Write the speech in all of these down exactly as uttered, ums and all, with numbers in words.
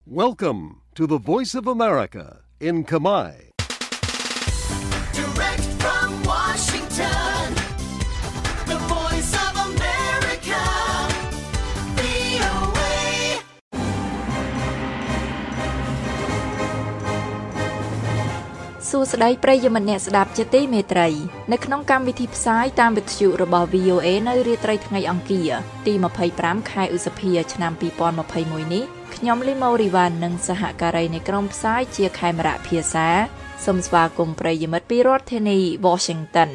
Welcome to the Voice of America in Khmer. Direct from Washington, the Voice of America, វី អូ เอ សួស្តីប្រិយមិត្តអ្នកស្ដាប់ជាទីមេត្រីនៅក្នុងកម្មវិធីផ្សាយតាមវិទ្យុរបស់ វី អូ เอ នៅរាត្រីថ្ងៃអង្គារទីម្ភៃប្រាំខែឧសភាឆ្នាំពីរពាន់ម្ភៃមួយនេះខ្ញុំលីម៉ូរីវ៉ាន់និងសហការីនៃក្រុមផ្សាយជាខេមរៈភាសាសូមស្វាគមន៍ប្រិយមិត្តពីរដ្ឋធានី Washington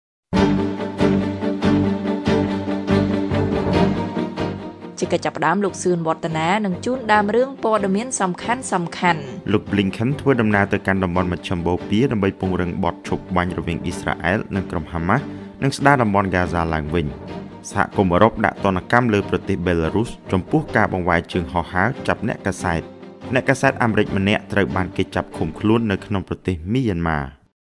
ជាកិច្ចចាប់ផ្ដើមលោកសឿនវឌ្ឍនានឹងជូនដើមរឿងព័ត៌មានសំខាន់សំខាន់លោក Blinken ធ្វើដំណើរទៅកាន់តំបន់មជ្ឈមបូព៌ាដើម្បីពង្រឹងបទឈប់បាញ់រវាងអ៊ីស្រាអែលនិងក្រុមហាម៉ាស់និងស្ដារតំបន់ហ្គាហ្សាឡើងវិញសហគមន៍អឺរ៉ុបដាក់ទណ្ឌកម្មលើប្រទេសបេឡារុសចំពោះការបង្វែរជើងហោះហើរចាប់អ្នកកាសែតអ្នកកាសែតអាមេរិកម្នាក់ត្រូវបានគេចាប់ឃុំខ្លួននៅក្នុងប្រទេសមីយ៉ាន់ម៉ា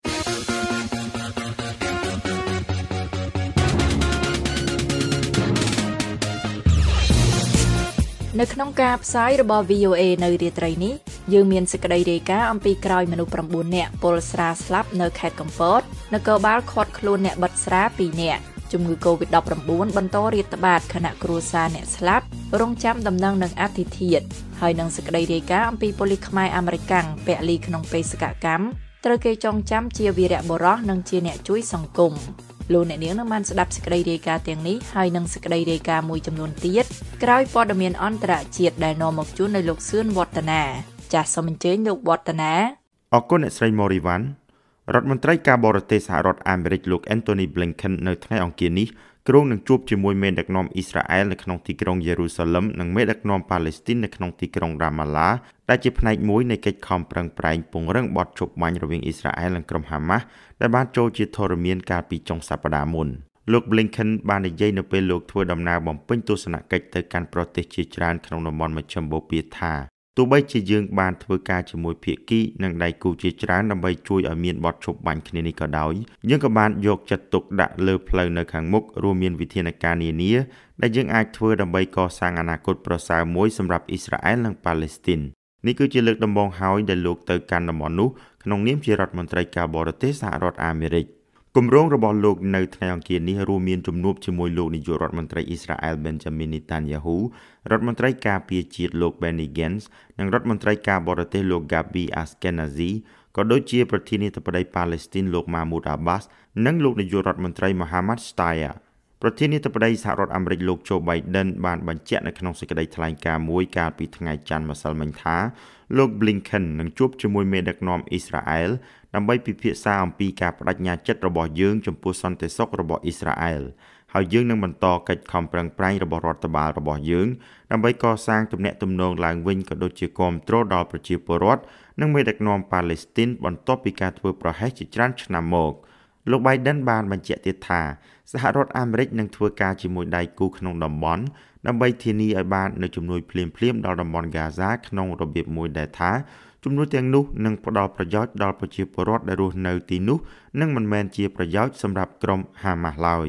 នៅក្នុងការផ្សាយរបស់ វី អូ เอ នៅរាត្រីនេះយើងមានសេចក្តីរាយការណ៍អំពីក្រោយមនុស្សប្រាំបួននាក់ពលស្រាស្លាប់នៅខេត្តកំពតនគរបាលឃាត់ខ្លួនអ្នកបិទស្រាពីរនាក់ជំងឺ កូវីដ ដប់ប្រាំបួន បន្តរាតត្បាតខណៈគ្រួសារអ្នកស្លាប់រងចាំដំណឹងនឹងអធិធាតុហើយនឹងសេចក្តីរាយការណ៍អំពីប៉ូលីសខ្មែរអាមេរិកាំងពលីក្នុងបេសកកម្មត្រូវគេចងចាំជាវីរៈបុរសនិងជាអ្នកជួយសង្គមលោកអ្នកនាងនឹងបានស្ដាប់សេចក្តីរាយការណ៍ទាំងនេះហើយនឹងសេចក្តីរាយការណ៍មួយចំនួនទៀតក្រោយព័ត៌មានអន្តរជាតិដែលនាំមកជូននៅលោកសឿនវឌ្ឍនាចាសសូមអញ្ជើញលោកវឌ្ឍនាអរគុណអ្នកស្រី Morivan រដ្ឋមន្ត្រីការបរទេសសហរដ្ឋអាមេរិកលោក Antony Blinken នៅថ្ងៃអង្គារនេះគ្រោងនឹងជួបជាមួយមេដឹកនាំអ៊ីស្រាអែលនៅក្នុងទីក្រុងយេរូសាឡឹមនិងមេដឹកនាំប៉ាឡេស្ទីននៅក្នុងទីក្រុងរ៉ាម៉ាឡាដែលជាផ្នែកមួយនៃកិច្ចខំប្រឹងប្រែងពង្រឹងបទឈប់បាញ់រវាងអ៊ីស្រាអែលនិងក្រុមហាម៉ាស់ដែលបានចូលជាធរមានកាលពីចុងសប្តាហ៍មុនលោក Blinken បាននិយាយនៅពេលលោកធ្វើដំណើរបំពេញទស្សនកិច្ចទៅកាន់ប្រទេសជាច្រើនក្នុងតំបន់មជ្ឈមបូព៌ាថាទោះបីជាយើងបានធ្វើការជាមួយភាគីនិងដៃគូជាច្រើនដើម្បីជួយឲ្យមានបទឈប់បាញ់គ្នានេះក៏ដោយយើងក៏បានយកចិត្តទុកដាក់លើផ្លូវនៅខាងមុខរួមមានវិធានការនានាដែលយើងអាចធ្វើដើម្បីកសាងអនាគតប្រសើរមួយសម្រាប់អ៊ីស្រាអែលនិងប៉ាឡេស្ទីននេះគឺជាលើកដំបូងហើយដែលលោកទៅកាន់តំបន់នោះក្នុងនាមជារដ្ឋមន្ត្រីការបរទេសសហរដ្ឋអាមេរិកគម្រោងរបស់លោកនៅថ្ងៃអង្គារនេះរួមមានជំនួបជាមួយលោកនាយករដ្ឋមន្ត្រីអ៊ីស្រាអែល Benjamin Netanyahu រដ្ឋមន្ត្រីការពារជាតិលោក Benny Gantz និងរដ្ឋមន្ត្រីការបរទេសលោក Gabi Ashkenazi ក៏ដូចជាប្រធានាធិបតីប៉ាឡេស្ទីនលោក Mahmoud Abbas និងលោកនាយករដ្ឋមន្ត្រី Mohammad Shtayyeh ប្រធានាធិបតីសហរដ្ឋអាមេរិកលោក Joe Biden បានបញ្ជាក់នៅក្នុងសេចក្តីថ្លែងការណ៍មួយកាលពីថ្ងៃច័ន្ទម្សិលមិញថាលោក Blinken នឹងជួបជាមួយមេដឹកនាំអ៊ីស្រាអែលដើម្បីពិភាក្សាអំពីការបដិញ្ញាចិត្តរបស់យើងចំពោះសន្តិសុខរបស់អ៊ីស្រាអែលហើយយើងនឹងបន្តកិច្ចខំប្រឹងប្រែងរបស់រដ្ឋបាលរបស់យើងដើម្បីកសាងទំនាក់ទំនងឡើងវិញក៏ដូចជាគាំទ្រដល់ប្រជាពលរដ្ឋនិងមេដឹកនាំប៉ាឡេស្ទីនបន្ទាប់ពីការធ្វើប្រហែសជាច្រើនឆ្នាំមកលោក Biden បានបញ្ជាក់ទៀតថាសហរដ្ឋអាមេរិកនឹងធ្វើការជាមួយដៃគូក្នុងតំបន់ដើម្បីធានាឲ្យបាននូវជំនួយភ្លាមៗដល់តំបន់ហ្គាហ្សាក្នុងរបៀបមួយដែលថាជំនួយទាំងនោះនឹងផ្ដល់ប្រយោជន៍ដល់ប្រជាពលរដ្ឋដែលរស់នៅទីនោះនិងមិនមែនជាប្រយោជន៍សម្រាប់ក្រុមហាម៉ាស់ឡើយ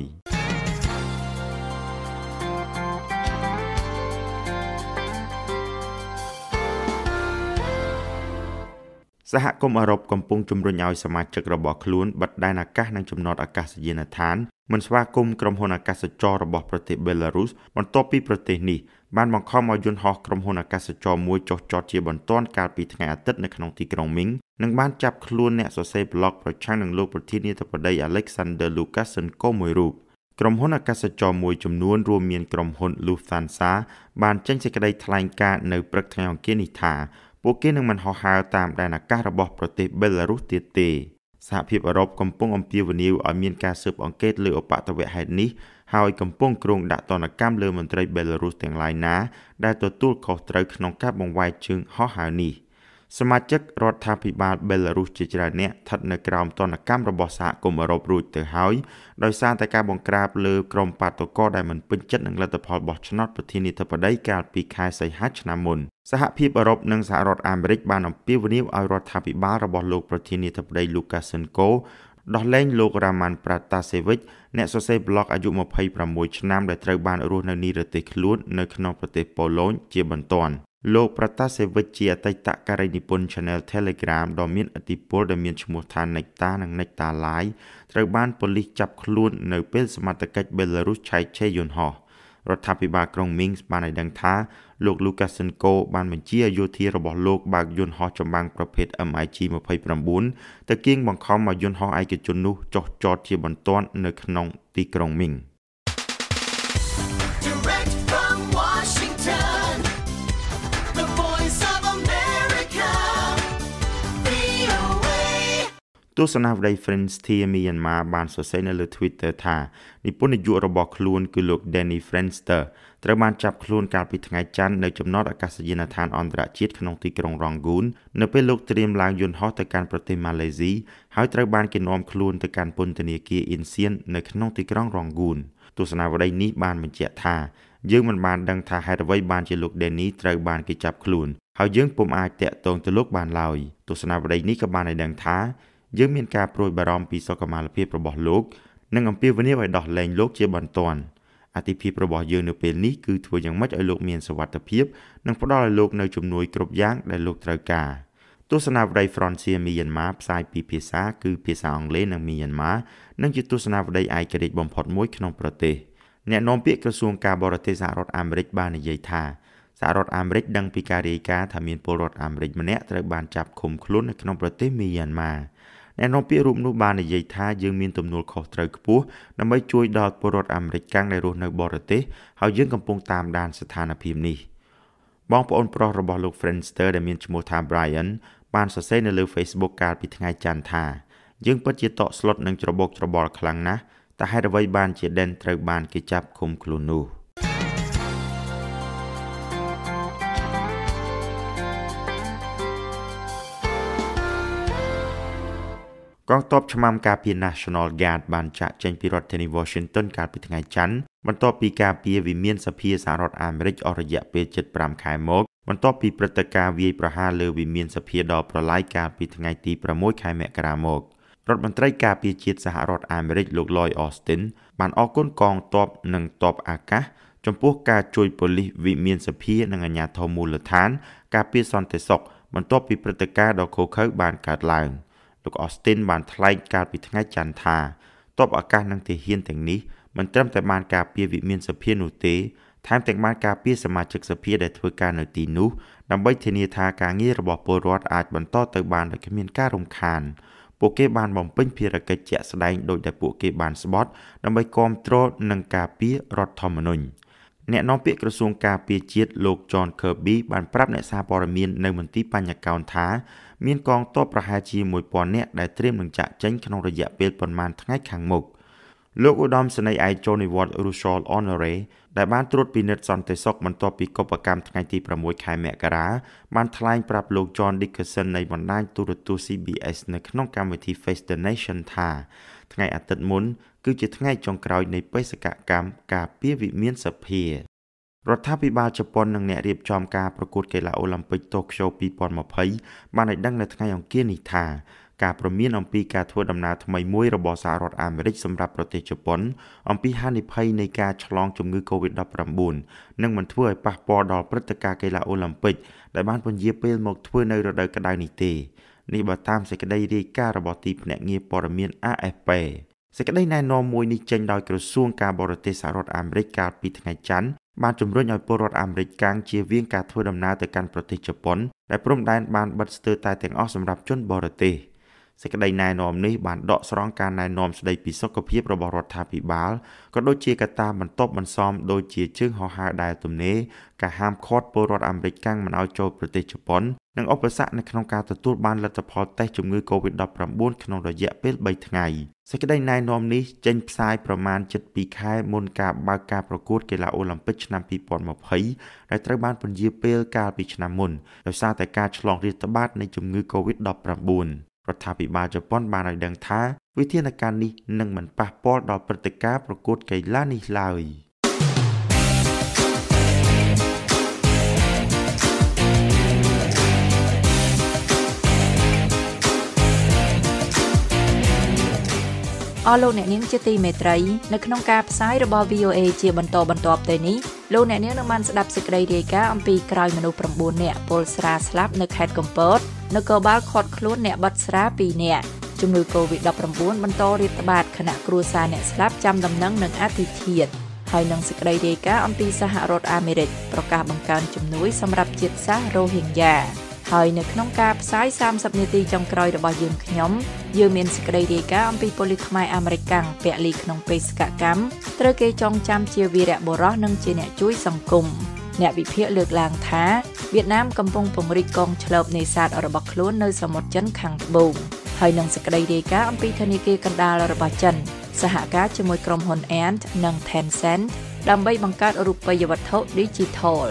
សហគមន៍អឺរ៉ុបកំពុងជំរុញឲ្យសមាជិករបស់ខ្លួនបិទដែនអាកាសនិងចំណតអាកាសយានដ្ឋានមិនស្វាគមន៍ក្រុមហ៊ុនអាកាសចររបស់ប្រទេសបេឡារុសបន្ទាប់ពីប្រទេសនេះបានបង្ខំឲ្យយន្តហោះក្រុមហ៊ុនអាកាសចរមួយចុះចតជាបន្ទាន់កាលពីថ្ងៃអាទិត្យនៅក្នុងទីក្រុងមីងនិងបានចាប់ខ្លួនអ្នកសរសេរប្លុកប្រឆាំងនឹងលោកប្រធានាធិបតី Alexander Lukashenko មួយរូបក្រុមហ៊ុនអាកាសចរមួយចំនួនរួមមានក្រុមហ៊ុន Lufthansa បានចេញសេចក្តីថ្លែងការណ៍នៅព្រឹកថ្ងៃអង្គារនេះថាពួកគេនឹងមិនហោះហើរតាមដែនអាកាសរបស់ប្រទេសបេឡារុសទៀតទេសហភាពអឺរ៉ុបកំពុងអំពាវនាវឲ្យមានការស៊ើបអង្កេតលើឧបទ្ទវហេតុនេះហើយកំពុងគ្រោងដាក់ទណ្ឌកម្មលើមន្ត្រីបេឡារុសទាំងឡាយណាដែលទទួលខុសត្រូវក្នុងការបង្វែរជើងហោះហើរនេះសមាជិករដ្ឋាភិបាលបេឡារុសជាច្រើនអ្នកស្ថិតនៅក្រោមទណ្ឌកម្មរបស់សហគមន៍អឺរ៉ុបរួចទៅហើយដោយសារតែការបង្ក្រាបលើក្រុមបាតុករដែលមិនពេញចិត្តនឹងលទ្ធផលបោះឆ្នោតប្រធានាធិបតីកាលពីខែសីហាឆ្នាំមុនសហភាពអឺរ៉ុបនិងសហរដ្ឋអាមេរិកបានអំពាវនាវឲ្យរដ្ឋាភិបាលរបស់លោកប្រធានាធិបតី Lukashenko ដោះលែងលោករ៉ាម៉ាន់ប្រាតាសេវិចអ្នកសរសេរប្លុកអាយុยี่สิบหกឆ្នាំដែលត្រូវបានរស់នៅនិរទេសខ្លួននៅក្នុងប្រទេសប៉ូឡូញជាបន្ទាន់លោកប្រាតាសេវិចជាអតីតការីនិពន្ធ Channel Telegram ដ៏មានឥទ្ធិពលដែលមានឈ្មោះថា Nektar និង Nektar Live ត្រូវបានប៉ូលីសចាប់ខ្លួននៅពេលសមត្ថកិច្ចបេឡារុសឆែកឆេរយន្តហោះរដ្ឋាភិបាលក្រុង Minsk បានឲ្យដឹងថាលោក Lukashenko បានបញ្ជាយោធារបស់លោកបើកយន្តហោះចម្បាំងប្រភេទ M I G ยี่สิบเก้า ទៅគៀងបង្ខំឲ្យយន្តហោះឯកជននោះចុះចតជាបន្ទាន់នៅក្នុងទីក្រុង Minsk Direct from Washington, the voice of America, V O A ទស្សនាវដ្តី Friends ធាមីយ៉ាន់ម៉ាបានសរសេរនៅលើ Twitter ថានិពន្ធនាយករបស់ខ្លួនគឺលោក Danny Fenster ត្រូវបានចាប់ខ្លួនកាលពីថ្ងៃច័ន្ទនៅចំណតអាកាសយានដ្ឋានអន្តរជាតិក្នុងទីក្រុង Rangoon នៅពេលលោកត្រៀមឡើងយន្តហោះទៅកាន់ប្រទេសម៉ាឡេស៊ីហើយត្រូវបានគេនាំខ្លួនទៅកាន់ពន្ធនាគារ Incheon នៅក្នុងទីក្រុង Rangoon ទស្សនាវដ្តីនេះបានបញ្ជាក់ថាយើងមិនបានដឹងថាហេតុអ្វីបានជាលោក Danny ត្រូវបានគេចាប់ខ្លួនហើយយើងពុំអាចតាក់ទងទៅលោកបានឡើយទស្សនាវដ្តីនេះក៏បានឲ្យដឹងថាយើងមានការព្រួយបារម្ភពីសុខុមាលភាពរបស់លោកនិងអំពាវនាវឲ្យដោះលែងលោកជាបន្ទាន់អតិភិបរបស់យើងនៅពេលនេះគឺធ្វើយ៉ាងម៉េចឲ្យលោកមានសុវត្ថិភាពនិងផ្ដល់ឲ្យលោកនៅជំនួយគ្រប់យ៉ាងដែលលោកត្រូវការទស្សនាវដ្តី Frontier Myanmar ផ្សាយពីភាសាគឺភាសាអង់គ្លេសនិង Myanmar និងជាទស្សនាវដ្តីឯករាជ្យបំផុតមួយក្នុងប្រទេសអ្នកនាំពាក្យក្រសួងការបរទេសសហរដ្ឋអាមេរិកបាននិយាយថាសហរដ្ឋអាមេរិកដឹងពីការរាយការណ៍ថាមានពលរដ្ឋអាមេរិកម្នាក់ត្រូវបានចាប់ឃុំខ្លួននៅក្នុងប្រទេស Myanmarអ្នកនាំពាក្យរូបនោះបាននិយាយថាយើងមានទំនួលខុសត្រូវខ្ពស់ដើម្បីជួយដល់ពលរដ្ឋអាមេរិកកាំងដែលរស់នៅបរទេសហើយយើងកំពុងតាមដានស្ថានភាពនេះបងប្អូនប្រុសរបស់លោក Friendster ដែលមានឈ្មោះថា Brian បានសរសេរនៅលើ Facebook កាលពីថ្ងៃច័ន្ទថាយើងពិតជាតក់ស្លុតនិងច្របូកច្របល់ខ្លាំងណាស់តែហេតុអ្វីបានជា Den ត្រូវបានគេចាប់ឃុំខ្លួននោះកងទ័ពឆ្មាំការពារ National Guard បានចាក់ចេញពីរដ្ឋធានី Washington កាលពីថ្ងៃច័ន្ទបន្ទាប់ពីការពារវិមានសភាសហរដ្ឋអាមេរិកអស់រយៈពេលជិតប្រាំខែមកបន្ទាប់ពីព្រឹត្តិការណ៍វាយប្រហារលើវិមានសភាដ៏ប្រឡាយកាលពីថ្ងៃទីប្រាំមួយខែមករាមករដ្ឋមន្ត្រីការពារជាតិសហរដ្ឋអាមេរិកលោក Lloyd Austin បានអរគុណកងទ័ពនិងទ័ពអាកាសចំពោះការជួយប៉ូលីសវិមានសភានិងអាជ្ញាធរមូលដ្ឋានការពារសន្តិសុខបន្ទាប់ពីព្រឹត្តិការណ៍ដ៏ឃោរឃៅបានកើតឡើងលោក Austin បានថ្លែងកាលពីថ្ងៃច័ន្ទថាទ័ពអាកាសនិងទាហានទាំងនេះមិនត្រឹមតែបានការពារវិមានសភានោះទេថែមទាំងបានការពារសមាជិកសភាដែលធ្វើការនៅទីនោះដើម្បីធានាថាការងាររបស់ពលរដ្ឋអាចបន្តទៅបានដោយគ្មានការរំខានពួកគេបានបំពេញភារកិច្ចជាក់ស្ដែងដោយដែលពួកគេបានស្បត់ដើម្បីគាំទ្រនិងការពាររដ្ឋធម្មនុញ្ញអ្នកនាំពាក្យក្រសួងការពារជាតិលោក John Kirby បានប្រាប់អ្នកសារព័ត៌មាននៅមន្ទីរបញ្ញកោណថាមានកងទ័ពប្រហែលជាមួយពាន់នាក់ដែលត្រៀមនឹងចាក់ចេញក្នុងរយៈពេលប៉ុន្មានថ្ងៃខាងមុខលោកឧត្តមសេនីយ៍ឯក Johnny Ward Russell Honore ដែលបានត្រួតពិនិត្យសន្តិសុខបន្ទាប់ពីកុបកម្មថ្ងៃទីប្រាំមួយខែមករាបានថ្លែងប្រាប់លោក John Dickerson នៃបណ្ដាញទូរទស្សន៍ C B S នៅក្នុងកម្មវិធី Face the Nation ថាថ្ងៃអាទិត្យមុនគឺជាថ្ងៃចុងក្រោយនៃបេសកកម្មការពារវិមានសភារដ្ឋាភិបាលជប៉ុននិងអ្នករៀបចំការប្រកួតកីឡាអូឡ িম্প ិកតូក្យូยี่สิบยี่สิบបានឲ្យដឹងនៅថ្ងៃអង្គារនេះថាការព្រមានអំពីការធ្វើដំណើរថ្មីមួយរបស់សហរដ្ឋអាមេរិកសម្រាប់ប្រទេសជប៉ុនអំពីហានិភ័យនៃការឆ្លងជំងឺ កូវីដ ដប់ប្រាំបួន និងមិនធ្វើឲ្យប៉ះពាល់ដល់ព្រឹត្តិការណ៍កីឡាអូឡ িম্প ិកដែលបានពន្យាពេលមកធ្វើនៅរដូវក្តៅនេះទេនេះបើតាមសេចក្តីរាយការណ៍របស់ទីភ្នាក់ងារព័ត៌មាន A F P សេចក្តីណែនាំមួយនេះចេញដោយក្រសួងការបរទេសសហរដ្ឋអាមេរិកកាលពីថ្ងៃច័ន្ទបានជំរុញឲ្យពលរដ្ឋអាមេរិកកាំងជៀសវាងការធ្វើដំណើរទៅកាន់ប្រទេសជប៉ុនដែលព្រំដែនបានបិទស្ទើរតែទាំងអស់សម្រាប់ជនបរទេសសេចក្តីណែនាំនេះបានដកស្រង់ការណែនាំស្តីពីសុខភាពរបស់រដ្ឋាភិបាលក៏ដូចជាកត្តាបន្ទាប់បន្សំដូចជាជើងហោះហើរដែលទំនេរការហាមឃាត់ពលរដ្ឋអាមេរិកកាំងមិនឲ្យចូលប្រទេសជប៉ុននិងឧបសគ្គនៅក្នុងការទទួលបានលទ្ធផលតេស្តជំងឺ កូវីដ ដប់ប្រាំបួន ក្នុងរយៈពេលបីថ្ងៃសេចក្តីណែនាំនេះចេញផ្សាយប្រមាណជិតពីរខែមុនការបើកការប្រកួតកីឡាអូឡ িম্প ិកឆ្នាំยี่สิบยี่สิบដែលត្រូវបានពន្យាពេលកាលពីឆ្នាំមុនដោយសារតែការឆ្លងរាតត្បាតនៃជំងឺ កូវីដ ដប់ប្រាំបួន រដ្ឋាភិបាលជប៉ុនបានឲ្យដឹងថាវិធានការនេះនឹងមិនប៉ះពាល់ដល់ព្រឹត្តិការណ៍ប្រកួតកីឡានេះឡើយអស់លោកអ្នកនាងជាទីមេត្រីនៅក្នុងការផ្សាយរបស់ វី អូ អេ ជាបន្តបន្ទាប់ទៅនេះលោកអ្នកនាងនឹងបានស្ដាប់សេចក្តីរាយការណ៍អំពីក្រោយមនុស្ស៩នាក់ពលស្រាស្លាប់នៅខេត្តកំពតនគរបាលឃាត់ខ្លួនអ្នកបិទស្រាពីរនាក់ជំងឺ កូវីដ ដប់ប្រាំបួន បន្តរាតត្បាតខណៈគ្រួសារអ្នកស្លាប់ចាំដំណឹងនឹងអធិធាតុហើយនឹងសេចក្តីរាយការណ៍អំពីសហរដ្ឋអាមេរិកប្រកាសបង្កើនជំនួយសម្រាប់ជាតិសាសន៍រ៉ូហីងយ៉ាហើយនៅក្នុងការផ្សាយសាមសិបនាទីចុងក្រោយរបស់យើងខ្ញុំយើងមានសេចក្តីរាយការណ៍អំពីប៉ូលីសខ្មែរអាមេរិកកាំងពលីក្នុងបេសកកម្មត្រូវគេចងចាំជាវីរបុរសនិងជាអ្នកជួយសង្គមអ្នកវិភាគលើកឡើងថាវៀតណាមកំពុងពង្រីកកងឆ្លូបនេសាទរបស់ខ្លួននៅសមុទ្រចិនខាងត្បូងហើយនឹងសេចក្តីរាយការណ៍អំពីធនាគារកណ្ដាលរបស់ចិនសហការជាមួយក្រុមហ៊ុន Ant និង Tencent ដើម្បីបង្កើតរូបិយវត្ថុ Digital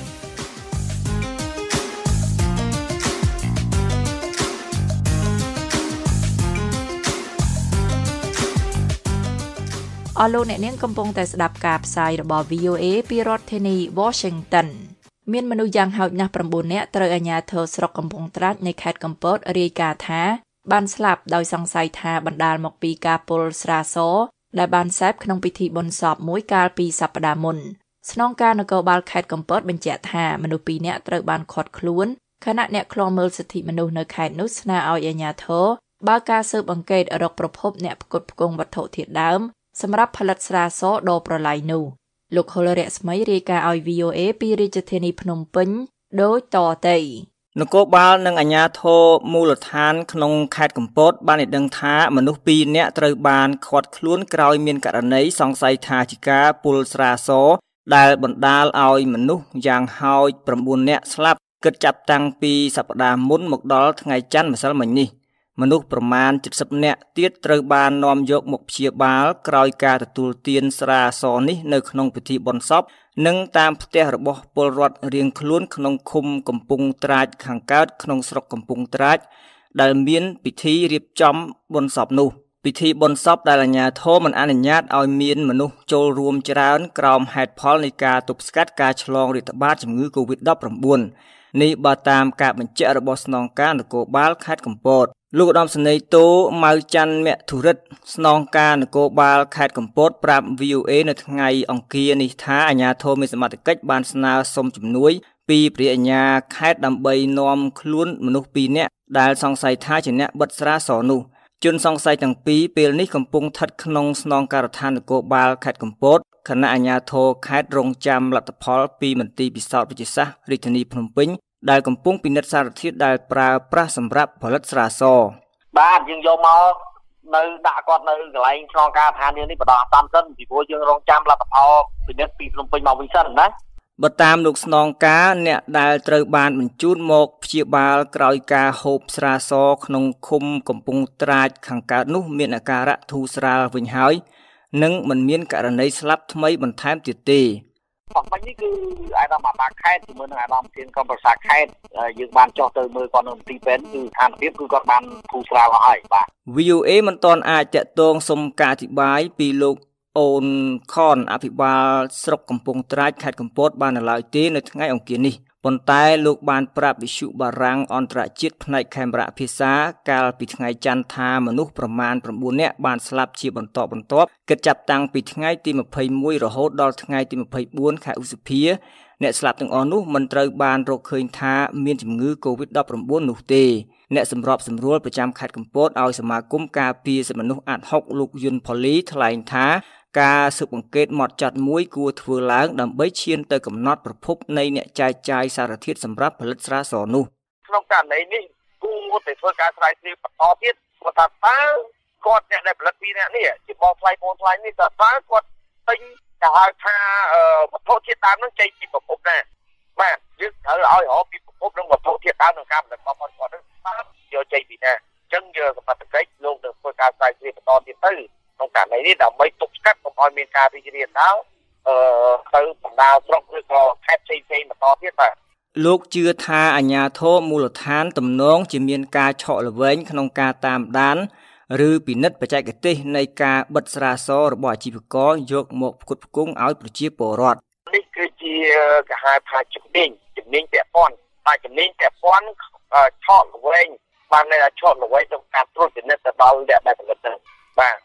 អស់លោកអ្នកនាងកំពុងតែស្ដាប់ការផ្សាយរបស់ វី អូ អេ ពីរដ្ឋធានី Washington មានមនុស្សយ៉ាងហោចណាស់៩នាក់ត្រូវអាជ្ញាធរស្រុកកំពង់ត្រាចនៃខេត្តកំពតរាយការណ៍ថាបានស្លាប់ដោយសង្ស័យថាបណ្ដាលមកពីការពុលស្រាសដែលបានសេពក្នុងពិធីបុណ្យសពមួយកាលពីសប្តាហ៍មុនស្នងការនគរបាលខេត្តកំពតបញ្ជាក់ថាមនុស្សពីរនាក់ត្រូវបានឃាត់ខ្លួនខណៈអ្នកឃ្លាំមើលសិទ្ធិមនុស្សនៅខេត្តនោះស្នើឲ្យអាជ្ញាធរបើកការស៊ើបអង្កេតរកប្រភពអ្នកផ្គត់ផ្គង់វត្ថុធាតុដើមសម្រាប់ផលិតស្រាសដ៏ប្រឡាយនោះលោកហុលរស្មីរាយការណ៍ឲ្យ វី អូ អេ ពីរាជធានីភ្នំពេញដូចតទៅនគរបាលនិងអាជ្ញាធរមូលដ្ឋានក្នុងខេត្តកំពតបានឲ្យដឹងថាមនុស្សពីរនាក់ត្រូវបានឃាត់ខ្លួនក្រោយមានករណីសង្ស័យថាជាការពុលស្រាសដែលបណ្ដាលឲ្យមនុស្សយ៉ាងហោច៩នាក់ស្លាប់គិតចាប់តាំងពីសប្តាហ៍មុនមកដល់ថ្ងៃច័ន្ទម្សិលមិញនេះមនុស្សប្រមាណជិតសិបនាក់ទៀតត្រូវបាននាំយកមកព្យាបាលក្រោយការទទួលទានស្រាសនេះនៅក្នុងពិធីបុណ្យសពនិងតាមផ្ទះរបស់ពលរដ្ឋរៀងខ្លួនក្នុងឃុំកំពង់ត្រាចខាងកើតក្នុងស្រុកកំពង់ត្រាចដែលមានពិធីរៀបចំបុណ្យសពនោះពិធីបុណ្យសពដែលអាជ្ញាធរមិនអនុញ្ញាតឲ្យមានមនុស្សចូលរួមច្រើនក្រោមហេតុផលនៃការទប់ស្កាត់ការឆ្លងរាតត្បាតជំងឺ កូវីដ ដប់ប្រាំបួន នេះបើតាមការបញ្ជាក់របស់ស្នងការនគរបាលខេត្តកំពតលោកឧត្តមសេនីយ៍តូម៉ៅច័ន្ទមធុរិទ្ធស្នងការនគរបាលខេត្តកំពតប្រាប់ វី អូ អេ នៅថ្ងៃអង្គារនេះថាអាជ្ញាធរមានសមត្ថកិច្ចបានស្នើសុំជំនួយពីព្រះអាជ្ញាខេត្តដើម្បីនាំខ្លួនមនុស្សពីរនាក់ដែលសង្ស័យថាជាអ្នកបិទស្រាសនោះជនសង្ស័យទាំងពីរពេលនេះកំពុងស្ថិតក្នុងស្នងការដ្ឋាននគរបាលខេត្តកំពតគណៈអាជ្ញាធរខេត្តរងចាំលទ្ធផលពីមន្ទីរពិសោធន៍វិទ្យាសាស្ត្ររាជធានីភ្នំពេញដែលកំពុងពិនិត្យសារធាតុដែលប្រើប្រាស់សម្រាប់ផលិតស្រាសបាទយើងយកមកនៅដាក់គាត់នៅកន្លែងឆ្លងការឋាននេះបដោះតាមសិនពីព្រោះយើងរងចាំលទ្ធផលពិនិត្យពីភ្នំពេញមកវិញសិនណាបើតាមលោកស្នងការអ្នកដែលត្រូវបានបញ្ជូនមកព្យាបាលក្រោយការហូបស្រាសក្នុងឃុំកំពង់ត្រាចខាងកើតនោះមានអាការៈធូរស្រាលវិញហើយនិងមិនមានករណីស្លាប់ថ្មីបន្ថែមទៀតទេបច្ចុប្បន្ននេះគឺអាដាមអាបាខេត្តជាមួយនឹងអាដាមធានកំប្រសាខេត្តយើងបានចុះទៅមើលគាត់នៅទីពេទ្យគឺស្ថានភាពគឺគាត់បានធូរស្រាលអស់ហើយបាទវី អូ អេ មិនទាន់អាចតាក់ទងសុំការអធិប្បាយពីលោកអូនខនអភិបាលស្រុកកំពង់ត្រាចខេត្តកំពតបាននៅឡើយទេនៅថ្ងៃអង្គារនេះប៉ុន្តែលោកបានប្រាប់វិទ្យុបារាំងអន្តរជាតិផ្នែកខេមរៈភាសាកាលពីថ្ងៃច័ន្ទថាមនុស្សប្រមាណ៩នាក់បានស្លាប់ជាបន្តបន្ទាប់គិតចាប់តាំងពីថ្ងៃទីម្ភៃមួយរហូតដល់ថ្ងៃទីម្ភៃបួនខែឧសភាអ្នកស្លាប់ទាំងអស់នោះមិនត្រូវបានរកឃើញថាមានជំងឺ កូវីដ ដប់ប្រាំបួន នោះទេអ្នកសម្របសម្រួលប្រចាំខេត្តកំពតឲ្យសមាគមការពារសិទ្ធិមនុស្សអាត់ហុកលោកយុនផលីថ្លែងថាការស៊ើបអង្កេតហ្មត់ចត់មួយគួរធ្វើឡើងដើម្បីឈានទៅកំណត់ប្រភពនៃអ្នកចែកចាយសារធាតុសម្រាប់ផលិតស្រាសនោះក្នុងករណីនេះគួរតែធ្វើការស្រាវជ្រាវបន្តទៀតព្រោះថាតើគាត់អ្នកដែលផលិតពីរនាក់នេះជាបងថ្លៃបងថ្លៃនេះតើតើគាត់ទិញទៅហៅថាវត្ថុធាតុដើមនឹងចេញពីប្រភពណាបាទយើងត្រូវឲ្យរកពីប្រភពនឹងវត្ថុធាតុដើមក្នុងការផលិតរបស់គាត់គាត់នឹងតើយកចេញពីណាអញ្ចឹងយកសមត្ថកិច្ចលោកនឹងធ្វើការស្រាវជ្រាវបន្តទៀតទៅក្នុងករណីនេះដើម្បីទប់ស្កាត់កុំឲ្យមានការរីករាលដាលអឺទៅបណ្ដាស្រុកឬក៏ខេត្តផ្សេងៗបន្តទៀតបាទលោកជឿថាអាជ្ញាធរមូលដ្ឋានទំនងជាមានការឆក់ល្វែងក្នុងការតាមដានឬពិនិត្យបច្ចេកទេសនៃការបិទស្រាសរបស់អាជីវករយកមកផ្គត់ផ្គង់ឲ្យប្រជាពលរដ្ឋនេះគឺជាគេហៅថាជំនាញជំនាញពាក់ព័ន្ធតែជំនាញពាក់ព័ន្ធឆក់ល្វែងបានន័យថាឆក់ល្វែងក្នុងការត្រួតពិនិត្យទៅដល់អ្នកដែលផលិតទៅបាទអ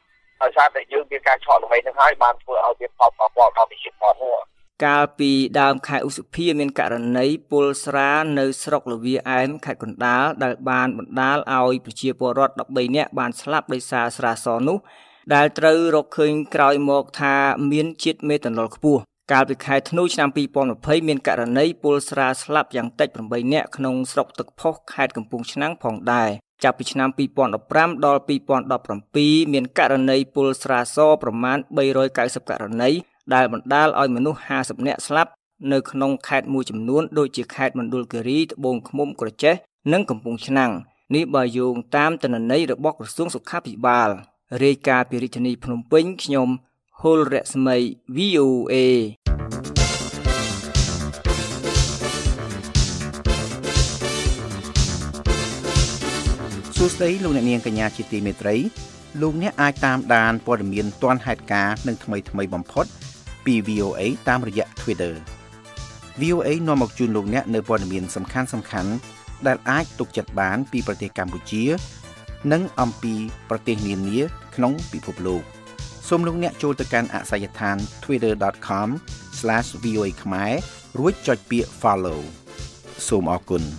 ដោយសារតែយើងមានការឆក់ល្បីនឹងហើយបានធ្វើឲ្យវាផលប៉ះពាល់ដល់វិជាផលនោះកាលពីដើមខែឧសភាមានករណីពុលស្រានៅស្រុកលវាអែមខេត្តកណ្ដាលដែលបានបណ្ដាលឲ្យប្រជាពលរដ្ឋដប់បីនាក់បានស្លាប់ដោយសារស្រាសនោះដែលត្រូវរកឃើញក្រោយមកថាមានជាតិមេតាណុលខ្ពស់កាលពីខែធ្នូឆ្នាំពីរពាន់ยี่สิบមានករណីពុលស្រាស្លាប់យ៉ាងតិចแปดនាក់ក្នុងស្រុកទឹកផុសខេត្តកំពង់ឆ្នាំងផងដែរចាប់ពីឆ្នាំពីរពាន់ដប់ប្រាំដល់ពីរពាន់ដប់ប្រាំពីរមានករណីពុលស្រាសប្រមាណបីរយកៅសិបករណីដែលបណ្ដាលឲ្យមនុស្សห้าสิบនាក់ស្លាប់នៅក្នុងខេត្តមួយចំនួនដូចជាខេត្តមណ្ឌលគិរីត្បូងឃ្មុំក្រចេះនិងកំពង់ឆ្នាំងនេះបើយោងតាមទិន្នន័យរបស់ក្រសួងសុខាភិបាលរាយការណ៍ពីរាជធានីភ្នំពេញខ្ញុំហុលរស្មី វី អូ เอសួស្តីលោកអ្នកនាងកញ្ញាជាទីមេត្រីលោកអ្នកអាចតាមដានព័ត៌មានទាន់ហេតុការណ៍និងថ្មីថ្មីបំផុតពី វី អូ เอ តាមរយៈ Twitter វី អូ เอ នាំមកជូនលោកអ្នកនៅព័ត៌មានសំខាន់សំខាន់ដែលអាចទុកចិត្តបានពីប្រទេសកម្ពុជានិងអំពីប្រទេសនានាក្នុងពិភពលោកសូមលោកអ្នកចូលទៅកាន់អាសយដ្ឋាន ทวิตเตอร์ ដอท คอม ស្លាช វី អូ เอ ខ្មែររួចចុចពាក្យ Follow សូមអរគុណ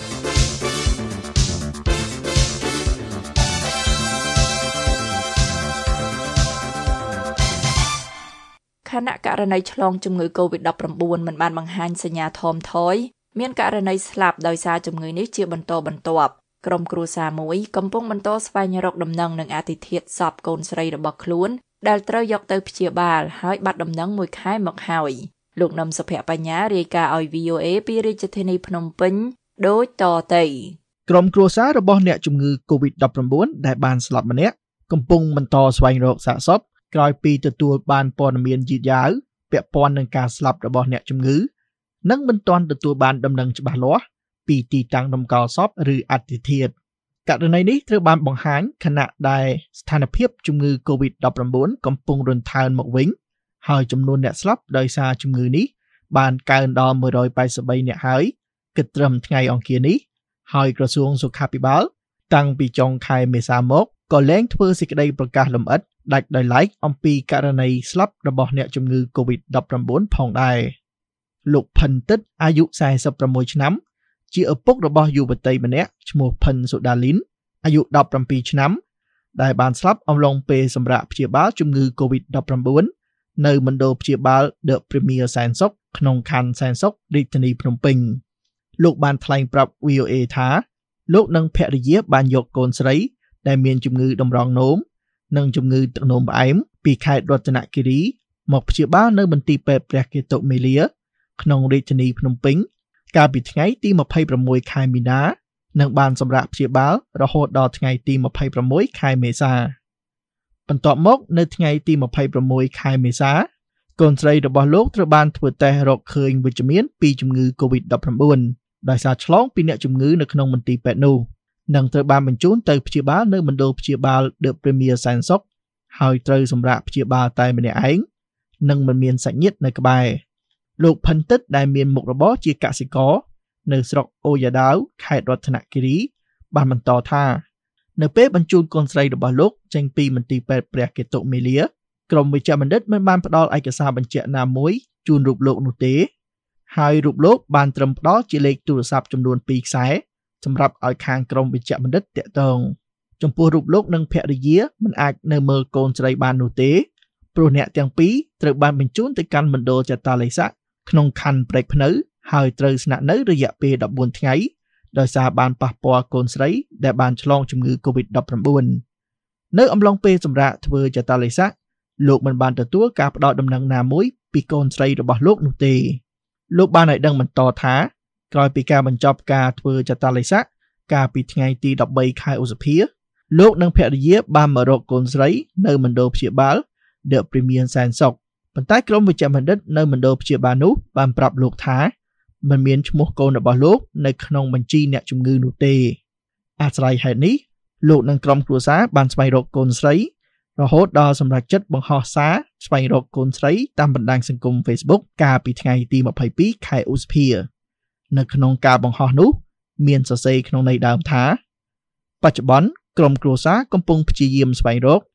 ខណៈករណីឆ្លងជំងឺ កូវីដ ដប់ប្រាំបួន មិនបានបង្ហាញសញ្ញាថមថយមានករណីស្លាប់ដោយសារជំងឺនេះជាបន្តបន្ទាប់ក្រុមគ្រួសារមួយកំពុងបន្តស្វែងរកដំណឹងនឹងអតិថិធសពកូនស្រីរបស់ខ្លួនដែលត្រូវយកទៅព្យាបាលហើយបាត់ដំណឹងមួយខែមកហើយលោកនឹមសុភបញ្ញារាយការណ៍ឲ្យ វី អូ เอ ពីរាជធានីភ្នំពេញដូចតទៅក្រុមគ្រួសាររបស់អ្នកជំងឺ កូវីដ ដប់ប្រាំបួន ដែលបានស្លាប់ម្នាក់កំពុងបន្តស្វែងរកសាកសពក្រោយពីទទួលបានព័ត៌មានយឺតយ៉ាវពាក់ព័ន្ធនឹងការស្លាប់របស់អ្នកជំងឺនិងមិនទាន់ទទួលបានដំណឹងច្បាស់លាស់ពីទីតាំងតម្កល់សពឬអតិថិធករណីនេះត្រូវបានបង្ហាញខណៈដែលស្ថានភាពជំងឺ កូវីដ ដប់ប្រាំបួន កំពុងរន្ធើនមកវិញហើយចំនួនអ្នកស្លាប់ដោយសារជំងឺនេះបានកើនដល់មួយរយប៉ែតសិបបីនាក់ហើយគិតត្រឹមថ្ងៃអង្គារនេះហើយក្រសួងសុខាភិបាលតាំងពីចុងខែមេសាមកក៏លែងធ្វើសេចក្តីប្រកាសលម្អិតដាច់ដោយឡែកអំពីករណីស្លាប់របស់អ្នកជំងឺ កូវីដ ដប់ប្រាំបួន ផងដែរលោកផិនទិតអាយុសែសិបប្រាំមួយឆ្នាំជាឪពុករបស់យុវតីម្នាក់ឈ្មោះផិនសូដាលីនអាយុដប់ប្រាំពីរឆ្នាំដែលបានស្លាប់អំឡុងពេលសម្រាកព្យាបាលជំងឺ កូវីដ ដប់ប្រាំបួន នៅមណ្ឌលព្យាបាល The Premier សែនសុខក្នុងខណ្ឌសែនសុខរាជធានីភ្នំពេញលោកបានថ្លែងប្រាប់ វី អូ เอ ថាលោកនិងភរិយាបានយកកូនស្រីដែលមានជំងឺតម្រងនោមនិងជំងឺទឹកនោមផ្អែមពីខេត្តរតនគិរីមកព្យាបាលនៅមន្ទីរពេទ្យព្រះកេតុមេលាក្នុងរាជធានីភ្នំពេញកាលពីថ្ងៃទីម្ភៃប្រាំមួយខែមីនានិងបានសម្រាកព្យាបាលរហូតដល់ថ្ងៃទីម្ភៃប្រាំមួយខែមេសាបន្ទាប់មកនៅថ្ងៃទីម្ភៃប្រាំមួយខែមេសាកូនស្រីរបស់លោកត្រូវបានធ្វើតេស្តរកឃើញវិជ្ជមានពីជំងឺ កូវីដ ដប់ប្រាំបួន ដោយសារឆ្លងពីអ្នកជំងឺនៅក្នុងមន្ទីរពេទ្យនោះនិងត្រូវបានបញ្ជូនទៅព្យាបាលនៅមណ្ឌលព្យាបាល The Premier សែនសុខហើយត្រូវសម្រាកព្យាបាលតែម្នាក់ឯងនិងមិនមានសាច់ញាតិនៅក្បែរលោកផិនទិតដែលមានមុខរបរជាកសិករនៅស្រុកអូយ៉ាដាវខេត្តរតនគិរីបានបន្តថានៅពេលបញ្ជូនកូនស្រីរបស់លោកចេញពីមន្ទីរពេទ្យព្រះកេតុមេលាក្រុមវិជ្ជបណ្ឌិតមិនបានផ្ដល់ឯកសារបញ្ជាក់ណាមួយជូនរូបលោកនោះទេហើយរូបលោកបានត្រឹមផ្ដល់ជាលេខទូរស័ព្ទចំនួនពីរខ្សែសម្រាប់ឲ្យខាងក្រុមវិជ្ជបណ្ឌិតតាក់ទងចំពោះរូបលោកនិងភរិយាមិនអាចនៅមើលកូនស្រីបាននោះទេព្រោះអ្នកទាំងពីរត្រូវបានបញ្ជូនទៅកាន់មណ្ឌលចតាឡេស័កក្នុងខណ្ឌព្រែកភ្នៅហើយត្រូវស្នាក់នៅរយៈពេលដប់បួនថ្ងៃដោយសារបានប៉ះពាល់កូនស្រីដែលបានឆ្លងជំងឺ កូវីដ ដប់ប្រាំបួន នៅអំឡុងពេលសម្រាកធ្វើចតាឡេស័កលោកមិនបានទទួលការផ្ដល់ដំណឹងណាមួយពីកូនស្រីរបស់លោកនោះទេលោកបានឲ្យដឹងបន្តថាក្រោយពីការបញ្ចប់ការធ្វើចតាឡេស័កកាលពីថ្ងៃទីដប់បីខែឧសភាលោកនិងភរិយាបានមករកកូនស្រីនៅមណ្ឌលព្យាបាល The Premier សែនសុខប៉ុន្តែក្រុមវិជ្ជបណ្ឌិតនៅមណ្ឌលព្យាបាលនោះបានប្រាប់លោកថាមិនមានឈ្មោះកូនរបស់លោកនៅក្នុងបញ្ជីអ្នកជំងឺនោះទេអាស្រ័យហេតុនេះលោកនិងក្រុមគ្រួសារបានស្វែងរកកូនស្រីរហូតដល់សម្រេចចិត្តបង្ហោះសារស្វែងរកកូនស្រីតាមបណ្ដាញសង្គម Facebook កាលពីថ្ងៃទីម្ភៃពីរខែឧសភានៅក្នុងការបង្ហោះនោះមានសរសេរក្នុងន័យដើមថាបច្ចុប្បន្នក្រុមគ្រួសារកំពុងព្យាយាមស្វែងរក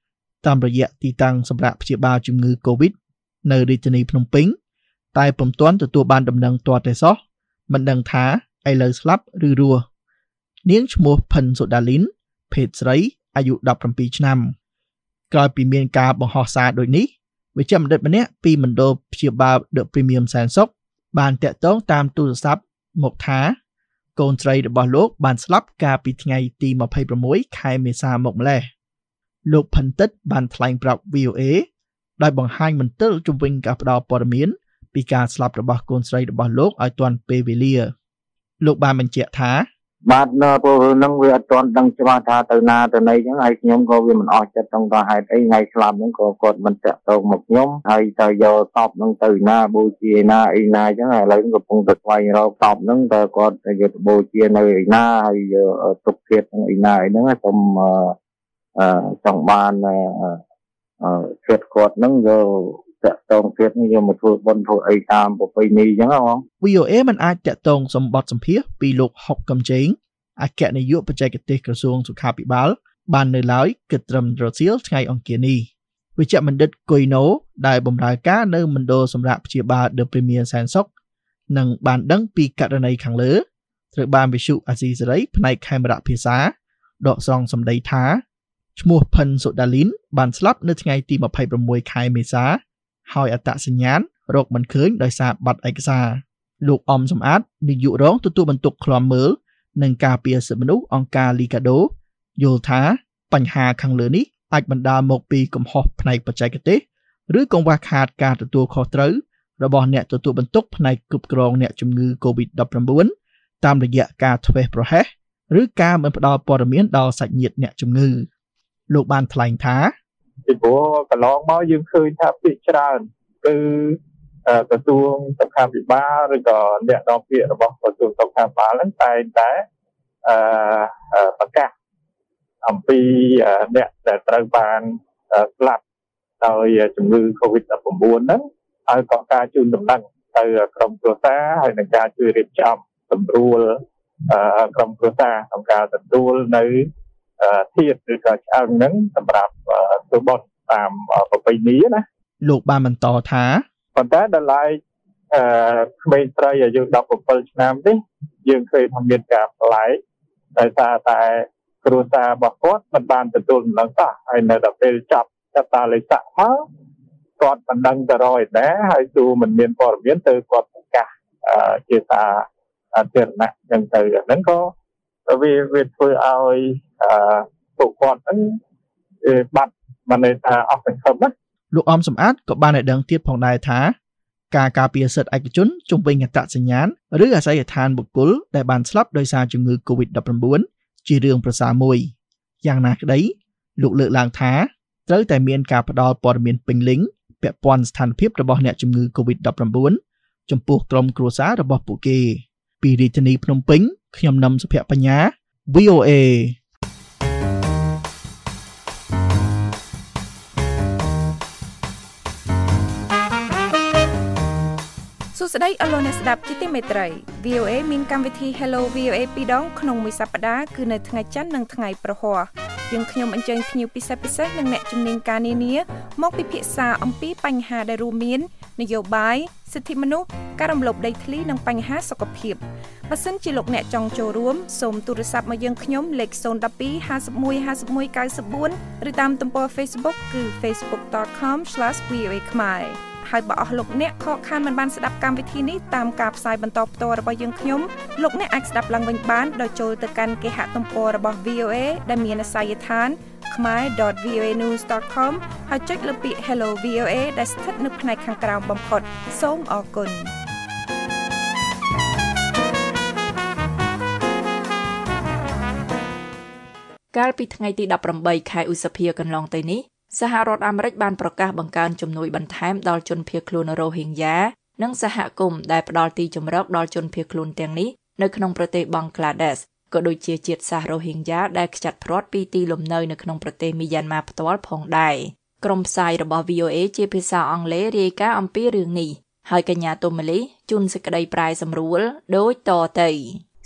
តាមរយៈទីតាំងសម្រាប់ព្យាបាលជំងឺ COVID នៅរាជធានីភ្នំពេញតែពុំទាន់ទទួលបានដំណឹងទាល់តែសោះមិនដឹងថាឥឡូវស្លាប់ឬរស់នាងឈ្មោះផិនសូដាលីនភេទស្រីអាយុដប់ប្រាំពីរឆ្នាំក្រោយពីមានការបង្ហោះសារដូចនេះវិជ្ជបណ្ឌិតម្នាក់ពីមណ្ឌលព្យាបាល The Premium សែនសុខបានតាក់ទងតាមទូរស័ព្ទមកថាកូនស្រីរបស់លោកបានស្លាប់កាលពីថ្ងៃទីម្ភៃប្រាំមួយខែមេសាមកម្លេះលោកផិនតិតបានថ្លែងប្រាប់ វី អូ เอ ដោយបង្ហាញមន្ទិលជំវិញការផ្ដល់ព័ត៌មានពីការស្លាប់របស់កូនស្រីរបស់លោកឲ្យទាន់ពេលវេលាលោកបានបញ្ជាក់ថាបាទនៅព្រោះនឹងវាអត់ទាន់ដឹងច្បាស់ថាទៅណាទៅណីអញ្ចឹងហើយខ្ញុំក៏វាមិនអស់ចិត្តក្នុងតហេតុអីថ្ងៃស្លាប់ហ្នឹងក៏គាត់មិនតាក់ទងមកខ្ញុំហើយទៅយកតបហ្នឹងទៅណាបូជាណាអីណាអញ្ចឹងឥឡូវកំពុងតែស្វែងរកតបហ្នឹងតើគាត់យកទៅបូជានៅឯណាហើយទុកទៀតហ្នឹងឯណាអីហ្នឹងសូមអឺចង់បានអឺចិត្តគាត់ហ្នឹងយកតាក់ទងទៀតយកមកធ្វើបុណ្យធ្វើអីតាមប្រពៃណីអញ្ចឹងហ៎បងវី អូ เอ មិនអាចតាក់ទងសម្បត្តិសម្ភាសពីលោកហុកកំជេងអគ្គនាយកបច្ចេកទេសក្រសួងសុខាភិបាលបាននៅឡើយគិតត្រឹមរសៀលថ្ងៃអង្គារនេះវិជ្ជបណ្ឌិតគុយណូដែលបម្រើការនៅមណ្ឌលសម្រាប់ព្យាបាល The Premier សែនសុខនឹងបានដឹងពីករណីខាងលើត្រូវបានវិទ្យុអាស៊ីសេរីផ្នែកខេមរៈភាសាដកស្រង់សម្ដីថាឈ្មោះផិនសូដាលីនបានស្លាប់នៅថ្ងៃទីម្ភៃប្រាំមួយខែមេសាហើយអត្តសញ្ញាណរកមិនឃើញដោយសារបាត់ឯកសារលោកអំសំអាតនាយករងទទួលបន្ទុកឃ្លាំមើលនិងការពារសិទ្ធិមនុស្សអង្គការលីកាដូយល់ថាបញ្ហាខាងលើនេះអាចបណ្ដាលមកពីកំហុសផ្នែកបច្ចេកទេសឬកង្វះខាតការទទួលខុសត្រូវរបស់អ្នកទទួលបន្ទុកផ្នែកគ្រប់គ្រងអ្នកជំងឺ COVID ដប់ប្រាំបួន តាមរយៈការធ្វេសប្រហែសឬការមិនផ្ដល់ព័ត៌មានដល់សាច់ញាតិអ្នកជំងឺលោកបានថ្លែងថាពីព្រោះកន្លងមកយើងឃើញថាភាគច្រើនគឺក្រសួងសុខាភិបាលឬក៏អ្នកនាំពាក្យរបស់ក្រសួងសុខាភិបាលហ្នឹងតែតែអឺប្រកាសអំពីអ្នកដែលត្រូវបានស្លាប់ដោយជំងឺ COVID ដប់ប្រាំបួន ហ្នឹងហើយក៏ការជូនដំណឹងទៅក្រុមគ្រួសារហើយនឹងការជួយរៀបចំសម្រួលក្រុមគ្រួសារក្នុងការទទួលនៅធាតុឬក៏ឆ្អឹងហ្នឹងសម្រាប់ធ្វើបុណ្យតាមប្រពៃណីណាលោកបានបន្តថាប៉ុន្តែដល់ឡែកអឺក្មេងស្រីអាយុដប់ប្រាំbảyឆ្នាំនេះយើងឃើញថាមានការប្លែកដោយសារតែគ្រួសាររបស់គាត់មិនបានទទួលដំណឹងសោះហើយនៅដល់ពេលចាប់ចាប់តាលេខសាក់មកគាត់មិនដឹងទៅរយដែរហើយទូមិនមានព័ត៌មានទៅគាត់ប្រកាសជាថាអធិរណៈចឹងទៅហ្នឹងក៏វាវាធ្វើឲ្យអឺពួកគាត់ហ្នឹងបាត់មិនន័យថាអស់សង្ឃឹមណាលោកអំសំអាតក៏បានឲ្យដឹងទៀតផងដែរថាការការពារសិទ្ធិឯកជនជុំវិញអត្តសញ្ញាណឬអាសយដ្ឋានបុគ្គលដែលបានស្លាប់ដោយសារជំងឺ COVID ដប់ប្រាំបួន ជារឿងប្រសើរមួយយ៉ាងណាក្តីលោកលើកឡើងថាត្រូវតែមានការផ្ដល់ព័ត៌មានពេញលេញពាក់ព័ន្ធស្ថានភាពរបស់អ្នកជំងឺ COVID ដប់ប្រាំបួន ចំពោះក្រុមគ្រួសាររបស់ពួកគេពីរាជធានីភ្នំពេញខ្ញុំនឹមសុភ័ក្របញ្ញា វី អូ เอសួស្តីអស់លោកអ្នកស្ដាប់ជាទីមេត្រី វី អូ เอ មានកម្មវិធី Hello វី អូ เอ ពីរដងក្នុងមួយសប្តាហ៍គឺនៅថ្ងៃច័ន្ទនិងថ្ងៃប្រហ័សយើងខ្ញុំអញ្ជើញភ្ញៀវពិសេសពិសេសនិងអ្នកជំនាញការនានាមកពិភាក្សាអំពីបញ្ហាដែលរួមមាននយោបាយសិទ្ធិមនុស្សការរំលោភដីធ្លីនិងបញ្ហាសុខភាពបើសិនជាលោកអ្នកចង់ចូលរួមសូមទូរស័ព្ទមកយើងខ្ញុំលេខศูนย์ หนึ่ง สอง ห้า หนึ่ง หนึ่ง ห้า หนึ่ง เก้า สี่ឬតាមទំព័រ Facebook គឺ facebook dot com slash v o a khmerហើយបើអស់លោកអ្នកខកខានមិនបានស្ដាប់កម្មវិធីនេះតាមការផ្សាយបន្តផ្ទាល់របស់យើងខ្ញុំលោកអ្នកអាចស្ដាប់ឡើងវិញបានដោយចូលទៅកាន់គេហទំព័ររបស់ វី អូ เอ ដែលមានអាសយដ្ឋាន khmer dot v o a news dot com ហើយចុចលើពាក្យ Hello វី អូ เอ ដែលស្ថិតនៅផ្នែកខាងក្រោមបំផុតសូមអរគុណកាលពីថ្ងៃទីដប់ប្រាំបីខែឧសភាកន្លងទៅនេះសហរដ្ឋអាមេរិកបានប្រកាសបង្កើនជំនួយបន្ថែមដល់ជនភៀសខ្លួនរ៉ូហីងយ៉ានិងសហគមន៍ដែលផ្ដល់ទីជម្រកដល់ជនភៀសខ្លួនទាំងនេះនៅក្នុងប្រទេសបង់ក្លាដេសក៏ដូចជាជាតិសាសន៍រ៉ូហីងយ៉ាដែលខ្ចាត់ព្រាត់ពីទីលំនៅនៅក្នុងប្រទេសមីយ៉ាន់ម៉ាផ្ទាល់ផងដែរក្រុមផ្សាយរបស់ វី អូ เอ ជាភាសាអង់គ្លេសរាយការណ៍អំពីរឿងនេះហើយកញ្ញាតូម៉ាលីជូនសេចក្តីប្រាយសម្រួលដូចតទៅ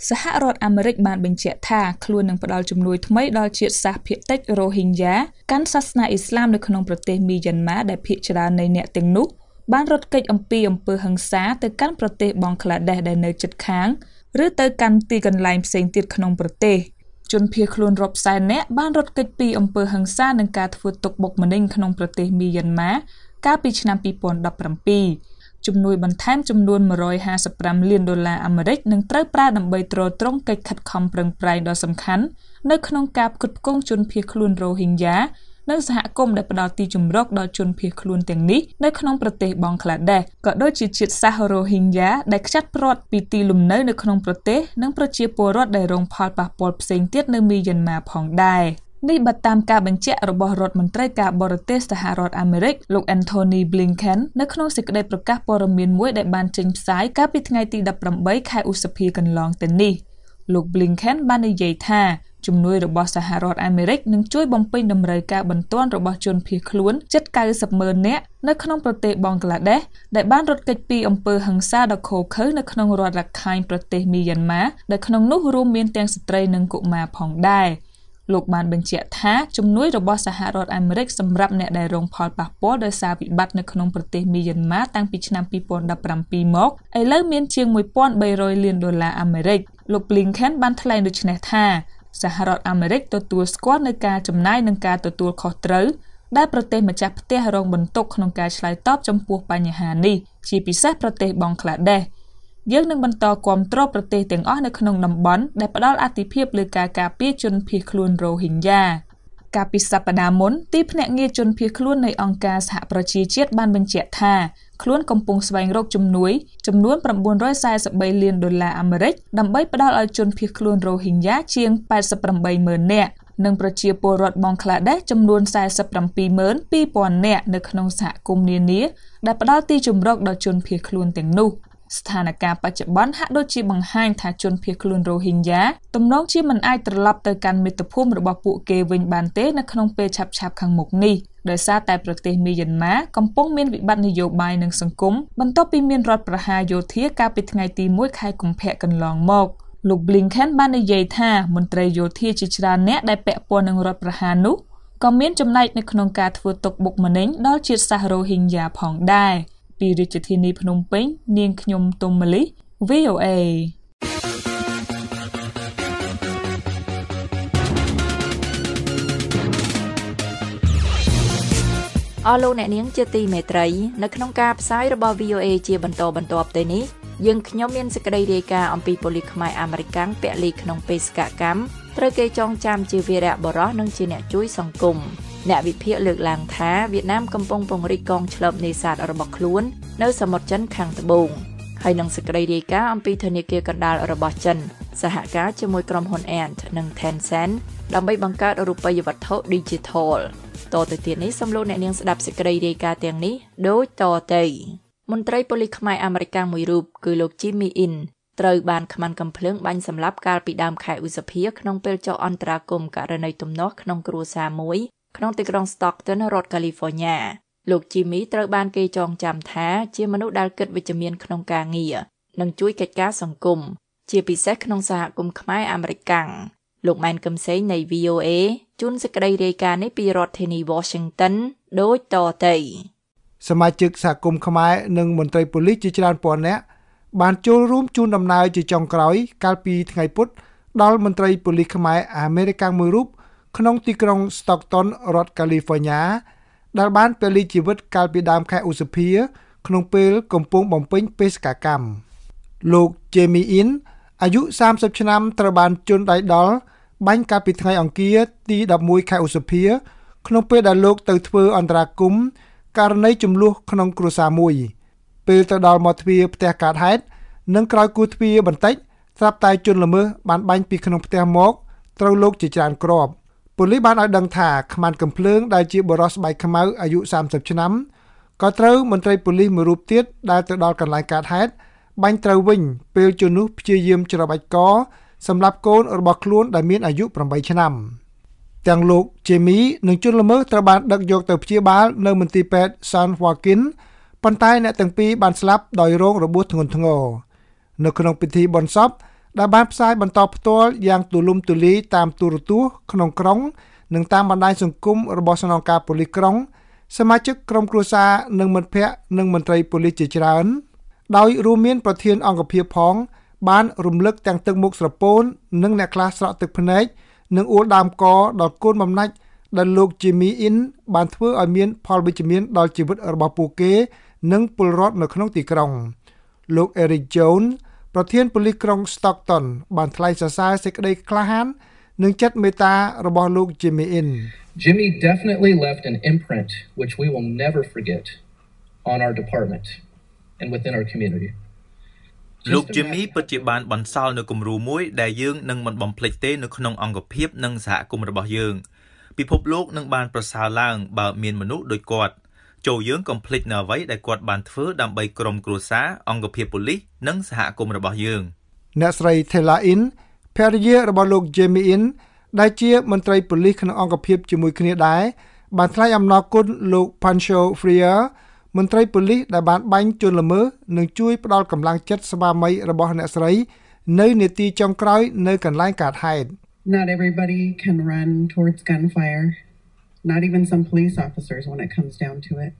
សហរដ្ឋអាមេរិកបានបញ្ជាក់ថាខ្លួននឹងផ្តល់ជំនួយថ្មីដល់ជាតិសាសន៍ភាគតិចរ៉ូហីងយ៉ាកាន់សាសនាអ៊ីស្លាមនៅក្នុងប្រទេសមីយ៉ាន់ម៉ាដែលភាគច្រើននៃអ្នកទាំងនោះបានរត់គេចអំពីអំពើហិង្សាទៅកាន់ប្រទេសបង់ក្លាដេសដែលនៅជិតខាងឬទៅកាន់ទីកន្លែងផ្សេងទៀតក្នុងប្រទេសជនភៀសខ្លួនរាប់សែននាក់បានរត់គេចពីអំពើហិង្សានិងការធ្វើទុកបុកម្នេញក្នុងប្រទេសមីយ៉ាន់ម៉ាកាលពីឆ្នាំពីរពាន់ដប់ប្រាំពីរជំនួយបន្ថែមចំនួនមួយរយហាសិបប្រាំលានដុល្លារអាមេរិកនឹងត្រូវប្រើដើម្បីទ្រទ្រង់កិច្ចខិតខំប្រឹងប្រែងដ៏សំខាន់នៅក្នុងការផ្គត់ផ្គង់ជនភៀសខ្លួនរ៉ូហីងយ៉ានិងសហគមន៍ដែលផ្ដល់ទីជម្រកដល់ជនភៀសខ្លួនទាំងនេះនៅក្នុងប្រទេសបង់ក្លាដេសក៏ដូចជាជាតិសាសន៍រ៉ូហីងយ៉ាដែលខ្ចាត់ព្រាត់ពីទីលំនៅនៅក្នុងប្រទេសនិងប្រជាពលរដ្ឋដែលរងផលប៉ះពាល់ផ្សេងទៀតនៅមីយ៉ាន់ម៉ាផងដែរនេះបើតាមការបញ្ជាក់របស់រដ្ឋមន្ត្រីការបរទេសសហរដ្ឋអាមេរិកលោក Anthony Blinken នៅក្នុងសេចក្តីប្រកាសព័ត៌មានមួយដែលបានចេញផ្សាយកាលពីថ្ងៃទីដប់ប្រាំបីខែឧសភាកន្លងទៅនេះលោក Blinken បាននិយាយថាជំនួយរបស់សហរដ្ឋអាមេរិកនឹងជួយបំពេញតម្រូវការបន្ទាន់របស់ជនភៀសខ្លួនជិត ៩០ម៉ឺន នាក់នៅក្នុងប្រទេសបង់ក្លាដេសដែលបានរត់គេចពីអំពើហិង្សាដ៏ឃោរឃៅនៅក្នុងរដ្ឋរខៃនប្រទេសមីយ៉ាន់ម៉ាដែលក្នុងនោះរួមមានទាំងស្ត្រីនិងកុមារផងដែរលោកបានបញ្ជាក់ថាជំនួយរបស់សហរដ្ឋអាមេរិកសម្រាប់អ្នកដែលរងផលប៉ះពាល់ដោយសារវិបត្តិនៅក្នុងប្រទេសមីយ៉ាន់ម៉ាតាំងពីឆ្នាំពីរពាន់ដប់ប្រាំពីរមកឥឡូវមានជាងមួយពាន់បីរយលានដុល្លារអាមេរិកលោក Blinken បានថ្លែងដូចនេះថាសហរដ្ឋអាមេរិកទទួលស្គាល់នូវការចំណាយនិងការទទួលខុសត្រូវដែលប្រទេសម្ចាស់ផ្ទះរងបន្ទុកក្នុងការឆ្លើយតបចំពោះបញ្ហានេះជាពិសេសប្រទេសបង់ក្លាដេសយើងនឹងបន្តគាំទ្រប្រទេសទាំងអស់នៅក្នុងតំបន់ដែលផ្ដល់អាទិភាពលើការការពារជនភៀសខ្លួនរ៉ូហីងយ៉ាកាលពីសប្តាហ៍មុនទីភ្នាក់ងារជនភៀសខ្លួននៃអង្គការសហប្រជាជាតិបានបញ្ជាក់ថាខ្លួនកំពុងស្វែងរកជំនួយចំនួន៩រយសែនសិបបីលានដុល្លារអាមេរិកដើម្បីផ្ដល់ឲ្យជនភៀសខ្លួនរ៉ូហីងយ៉ាជាងប៉ែតសិបប្រាំបីម៉ឺននាក់និងប្រជាពលរដ្ឋបង់ក្លាដេសចំនួន៤សិបប្រាំពីរម៉ឺនពីរពាន់នាក់នៅក្នុងសហគមន៍នានាដែលផ្ដល់ទីជម្រកដល់ជនភៀសខ្លួនទាំងនោះស្ថានភាពបច្ចុប្បន្នហាក់ដូចជាបង្ហាញថាជនភៀសខ្លួនរ៉ូហីងយ៉ាទំនងជាមិនអាចត្រឡប់ទៅកាន់មាតុភូមិរបស់ពួកគេវិញបានទេនៅក្នុងពេលឆាប់ៗខាងមុខនេះដោយសារតែប្រទេសមីយ៉ាន់ម៉ាកំពុងមានវិបត្តិនយោបាយនិងសង្គមបន្ទាប់ពីមានរដ្ឋប្រហារយោធាកាលពីថ្ងៃទីមួយខែកុម្ភៈកន្លងមកលោក Blinken បាននិយាយថាមន្ត្រីយោធាជាច្រើនអ្នកដែលពាក់ព័ន្ធនឹងរដ្ឋប្រហារនោះក៏មានចំណែកនៅក្នុងការធ្វើទុកបុកម្នេញដល់ជាតិសាសន៍រ៉ូហីងយ៉ាផងដែរពីរាជធានីភ្នំពេញនាងខ្ញុំទុំម៉ាលី វី អូ เอអស់លោកអ្នកនាងជាទីមេត្រីនៅក្នុងការផ្សាយរបស់ វី អូ เอ ជាបន្តបន្ទាប់ទៅនេះយើងខ្ញុំមានសេចក្តីរាយការណ៍អំពីប៉ូលីសខ្មែរអាមេរិកពាក់លីក្នុងបេសកកម្មត្រូវគេចងចាំជាវីរៈបុរសនិងជាអ្នកជួយសង្គមអ្នកវិភាគលើកឡើងថាវៀតណាមកំពុងពង្រីកកងឆ្លប់នេសាទរបស់ខ្លួននៅសមុទ្រចិនខាងត្បូងហើយនឹងសេចក្តីរាយការណ៍អំពីធនាគារកណ្ដាលរបស់ចិនសហការជាមួយក្រុមហ៊ុន Ant និង Tencent ដើម្បីបង្កើតរូបិយវត្ថុ Digital តទៅទៀតនេះសូមលោកអ្នកនាងស្ដាប់សេចក្តីរាយការណ៍ទាំងនេះដូចតទៅមន្ត្រីប៉ូលីសខ្មែរអាមេរិកមួយរូបគឺលោក Jimmy In ត្រូវបានខ្មាន់កំភ្លើងបាញ់សម្លាប់កាលពីដើមខែឧសភាក្នុងពេលចុះអន្តរាគមន៍ករណីទំនាស់ក្នុងគ្រួសារមួយក្នុងទីក្រុង Stockton រដ្ឋ California លោក Jimmy ត្រូវបានគេចងចាំថាជាមនុស្សដែលគិតវិជ្ជមានក្នុងការងារនិងជួយកិច្ចការសង្គមជាពិសេសក្នុងសហគមន៍ខ្មែរអាមេរិកលោកម៉ែនកឹមសេងនៃ វី អូ เอ ជួនសេចក្តីរាយការណ៍នេះពីរដ្ឋធានី Washington ដូចតទៅសមាជិកសហគមន៍ខ្មែរនិងមន្ត្រីប៉ូលីសជាច្រើនពាន់នាក់បានចូលរួមជូនដំណើរជាចុងក្រោយកាលពីថ្ងៃពុធដល់មន្ត្រីប៉ូលីសខ្មែរអាមេរិកមួយរូបក្នុងទីក្រុង Stockton រដ្ឋ California ដែលបានពលីជីវិតកាលពីដើមខែឧសភាក្នុងពេលកំពុងបំពេញបេសកកម្មលោក Jamie In អាយុសាមសិបឆ្នាំត្រូវបានជន់ដៃដល់បាញ់កាលពីថ្ងៃអង្គារទីដប់មួយខែឧសភាក្នុងពេលដែលលោកទៅធ្វើអន្តរាគមន៍ករណីចំនួនក្នុងគ្រួសារមួយពេលទៅដល់មាត់ទ្វារផ្ទះកើតហេតុនិងក្រោយគូទ្វារបន្តិចស្រាប់តែជនល្មើសបានបាញ់ពីក្នុងផ្ទះមកត្រូវលោកជាច្រើនគ្រាប់ប៉ូលីសបានឲ្យដឹងថាខ្មាន់កំភ្លើងដែលជាបរិសុទ្ធស្បែកខ្មៅអាយុសាមសិបឆ្នាំក៏ត្រូវមន្ត្រីប៉ូលីសមួយរូបទៀតដែលទៅដល់កន្លែងកើតហេតុបាញ់ត្រូវវិញពេលជននោះព្យាយាមច្របាច់កសម្រាប់កូនរបស់ខ្លួនដែលមានអាយុប្រាំបីឆ្នាំទាំងលោក Jamie និងជនល្មើសត្រូវបានដឹកយកទៅព្យាបាលនៅមន្ទីរពេទ្យ San Joaquin ប៉ុន្តែអ្នកទាំងពីរបានស្លាប់ដោយរងរបួសធ្ងន់ធ្ងរនៅក្នុងពិធីបុណ្យសពដែលបានផ្សាយបន្តផ្ទាល់យ៉ាងទូលំទូលាយតាមទូរទស្សន៍ក្នុងក្រុងនិងតាមបណ្ដាញសង្គមរបស់ស្នងការប៉ូលីសក្រុងសមាជិកក្រុមគ្រួសារនិងមិត្តភ័ក្តិនិងមន្ត្រីប៉ូលីសជាច្រើនដោយរួមមានប្រធានអង្គភិបផងបានរំលឹកទាំងទឹកមុខស្រពោននិងអ្នកខ្លះស្រក់ទឹកភ្នែកនិងអួលដើមកដល់កូនបំណាច់ដែលលោក Jimmy In បានធ្វើឲ្យមានផលវិជ្ជមានដល់ជីវិតរបស់ពួកគេនិងពលរដ្ឋនៅក្នុងទីក្រុងលោក Eric Jones ប្រធានប៉ូលីសក្រុង Stockton បានថ្លែងសរសើរសេចក្តីក្លាហាននិងចិត្តមេត្តារបស់លោក Jimmy In Jimmy definitely left an imprint which we will never forget on our department and within our community លោក Jimmy ពិតជាបានបន្សល់នូវគំរូមួយដែលយើងនឹងមិនបំភ្លេចទេនៅក្នុងអង្គភាពនិងសហគមន៍របស់យើងពិភពលោកនឹងបានប្រសើរឡើងបើមានមនុស្សដូចគាត់ចូលយើងកុំភ្លេចនៅអ្វីដែលគាត់បានធ្វើដើម្បីក្រុមគ្រួសារអង្គភាពប៉ូលីសនិងសហគមន៍របស់យើងអ្នកស្រី Taylor In ភរិយារបស់លោក Jimmy In ដែលជាមន្ត្រីប៉ូលីសក្នុងអង្គភាពជាមួយគ្នាដែរបានថ្លែងអំណរគុណលោក Pancho Freire មន្ត្រីប៉ូលីសដែលបានបាញ់ជនល្មើសនិងជួយផ្ដល់កម្លាំងចិត្តស្វាមីរបស់អ្នកស្រីនៅនាទីចុងក្រោយនៅកន្លែងកើតហេតុ Not everybody can run towards gunfire, not even some police officers when it comes down to it.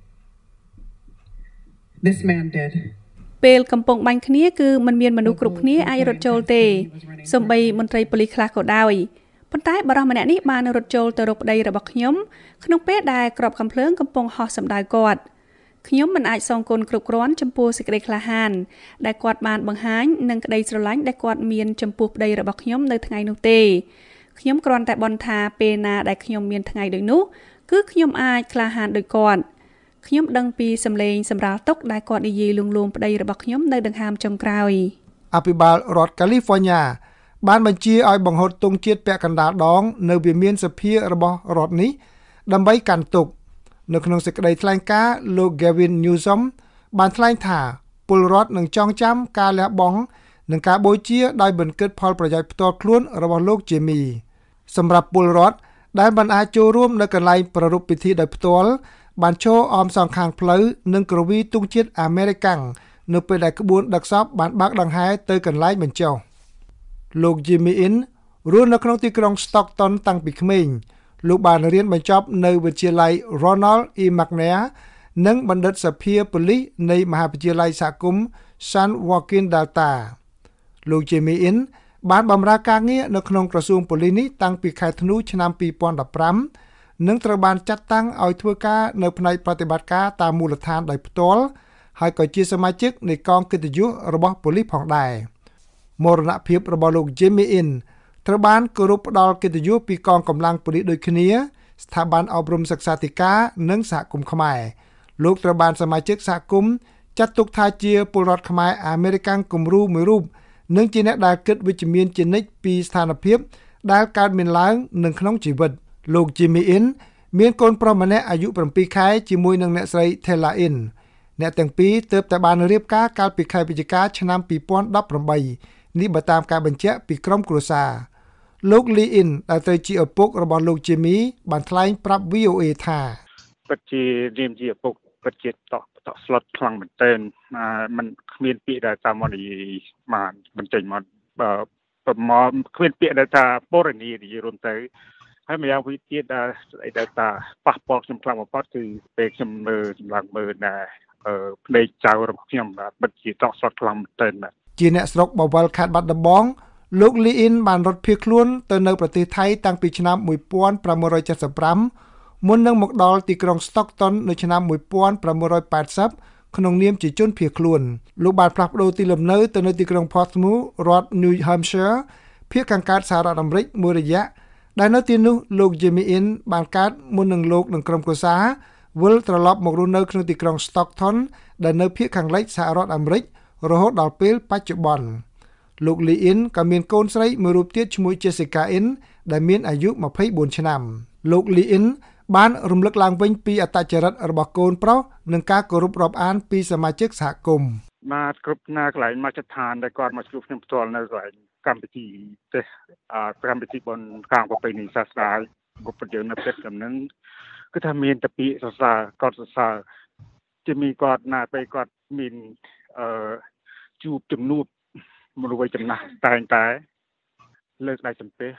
This man did. ពេលកំពុងបាញ់គ្នាគឺมันមានមនុស្សគ្រប់គ្នាអាចរត់ចូលទេសូម្បីមន្ត្រីប៉ូលីសខ្លះក៏ដោយប៉ុន្តែបរិសម្នាក់នេះបានរត់ចូលទៅរកប្តីរបស់ខ្ញុំក្នុងពេលដែលក្របកាំភ្លើងកំពុងហោះសម្ដៅគាត់ខ្ញុំមិនអាចសងគុណគ្រប់គ្រាន់ចំពោះសេចក្តីក្លាហានដែលគាត់បានបង្ហាញនិងក្តីស្រឡាញ់ដែលគាត់មានចំពោះប្តីរបស់ខ្ញុំនៅថ្ងៃនោះទេខ្ញុំគ្រាន់តែបន់ថាពេលណាដែលខ្ញុំមានថ្ងៃដូចនោះគឺខ្ញុំអាចក្លាហានដូចគាត់ខ្ញុំដឹងពីសម្លេងសម្រាលទុកដែលគាត់និយាយលួងលោមប្តីរបស់ខ្ញុំនៅដង្ហើមចុងក្រោយអភិបាលរដ្ឋ California បានបញ្ជាឲ្យបង្ហូតទង់ជាតិពាក់កណ្ដាលដងនៅវិមានសភារបស់រដ្ឋនេះដើម្បីកាន់ទុកនៅក្នុងសេចក្តីថ្លែងការណ៍លោក Gavin Newsom បានថ្លែងថាពលរដ្ឋនឹងចងចាំការលះបង់និងការបូជាដោយមិនគិតផលប្រយោជន៍ផ្ទាល់ខ្លួនរបស់លោក Jimmy សម្រាប់ពលរដ្ឋដែលមិនអាចចូលរួមនៅកន្លែងប្រារព្ធពិធីដោយផ្ទាល់បានឈរអមសងខាងផ្លូវនិងគ្រវីទង់ជាតិអាមេរិកាំងនៅពេលដែលក្បួនដឹកសពបានបើកដង្ហែទៅកន្លែងបញ្ចុះលោក Jimmy In រស់នៅក្នុងទីក្រុង Stockton តាំងពីក្មេងលោកបានរៀនបញ្ចប់នៅវិទ្យាល័យ Ronald E. McNair និងបណ្ឌិតសភាប៉ូលីសនៃមហាវិទ្យាល័យសហគមន៍ San Joaquin Delta លោក Jimmy In បានបម្រើការងារនៅក្នុងក្រសួងប៉ូលីសនេះតាំងពីខែធ្នូឆ្នាំពីរពាន់ដប់ប្រាំនិងត្រូវបានចាត់តាំងឲ្យធ្វើការនៅផ្នែកប្រតិបត្តិការតាមមូលដ្ឋានដោយផ្ទាល់ហើយក៏ជាសមាជិកនៃកងកិត្តិយសរបស់ប៉ូលីសផងដែរមរណភាពរបស់លោក Jimmy In ត្រូវបានគោរពផ្ដល់កិត្តិយសពីកងកម្លាំងប៉ូលីសដូចគ្នាស្ថាប័នអប់រំសិក្សាធិការនិងសហគមន៍ខ្មែរលោកត្រូវបានសមាជិកសហគមន៍ចាត់ទុកថាជាពលរដ្ឋខ្មែរអាមេរិកាំងគំរូមួយរូបនិងជាអ្នកដែលគិតវិជ្ជមានជានិច្ចពីស្ថានភាពដែលកើតមានឡើងនៅក្នុងជីវិតលោក Jimmy In មានកូនប្រុសម្នាក់អាយុប្រាំពីរខែជាមួយនឹងអ្នកស្រី Taylor In អ្នកទាំងពីរទើបតែបានរៀបការកាលពីខែវិច្ឆិកាឆ្នាំពីរពាន់ដប់ប្រាំបីនេះបើតាមការបញ្ជាក់ពីក្រុមគ្រួសារលោក Lee In ដែលទៅជាឪពុករបស់លោក Jimmy បានថ្លែងប្រាប់ វី អូ អេ ថាពិតជានាមជាឪពុកពិតជាតក់តក់ស្លុតខ្លាំងមែនទែនมันគ្មានពាក្យដែលតាមមកនិយាយបានបញ្ចេញមកបើប្រមាណគ្មានពាក្យដែលថាបរិនីនិយាយរួមទៅហើយម្យ៉ាងវិញទៀតដែលស្អីដែលថាប៉ះពាល់ខ្ញុំខ្លាំងបំផុតគឺពេលខ្ញុំមើលសម្លឹងមើលដែរអឺភ្នែកចៅរបស់ខ្ញុំបាទពិតជាតក់ស្លុតខ្លាំងមែនទែនបាទជាអ្នកស្រុកបវលខេត្តបាត់ដំបងលោក Lee In បានរត់ភៀសខ្លួនទៅនៅប្រទេសថៃតាំងពីឆ្នាំmột nghìn tám trăm bảy mươi lămមុននឹងមកដល់ទីក្រុង Stockton នៅឆ្នាំmột nghìn tám trăm tám mươiក្នុងនាមជាជនភៀសខ្លួនលោកបានផ្លាស់ប្ដូរទីលំនៅទៅនៅទីក្រុង Portsmouth រដ្ឋ New Hampshire ភាគខាងកើតសហរដ្ឋអាមេរិកមួយរយៈដែលនៅទីនោះលោក Jimmy In បានកើតមុននឹងលោកនិងក្រុមគ្រួសារវិលត្រឡប់មករស់នៅក្នុងទីក្រុង Stockton ដែលនៅភាគខាងលិចសហរដ្ឋអាមេរិករហូតដល់ពេលបច្ចុប្បន្នលោក Lee In ក៏មានកូនស្រីមួយរូបទៀតឈ្មោះ Jessica In ដែលមានអាយុម្ភៃបួនឆ្នាំលោក Lee In បានរំលឹកឡើងវិញពីអត្តចរិតរបស់កូនប្រុសនិងការគោរពរាប់អានពីសមាជិកសហគមន៍បាទគ្រប់ណាកន្លែងមកចឋានដែលគាត់មកជួបខ្ញុំផ្ទាល់នៅកន្លែងកម្មវិធីទេអកម្មវិធីបុណ្យខាងប្រពៃណីសាសនារបស់យើងនៅពេលហ្នឹងគឺថាមានតែពាក្យសរសើរគាត់សរសើរជាមីគាត់ណាពេលគាត់មានអឺជួបជំនួបមនុស្សវ័យចំណាស់តែងតែលើកដៃសំពះ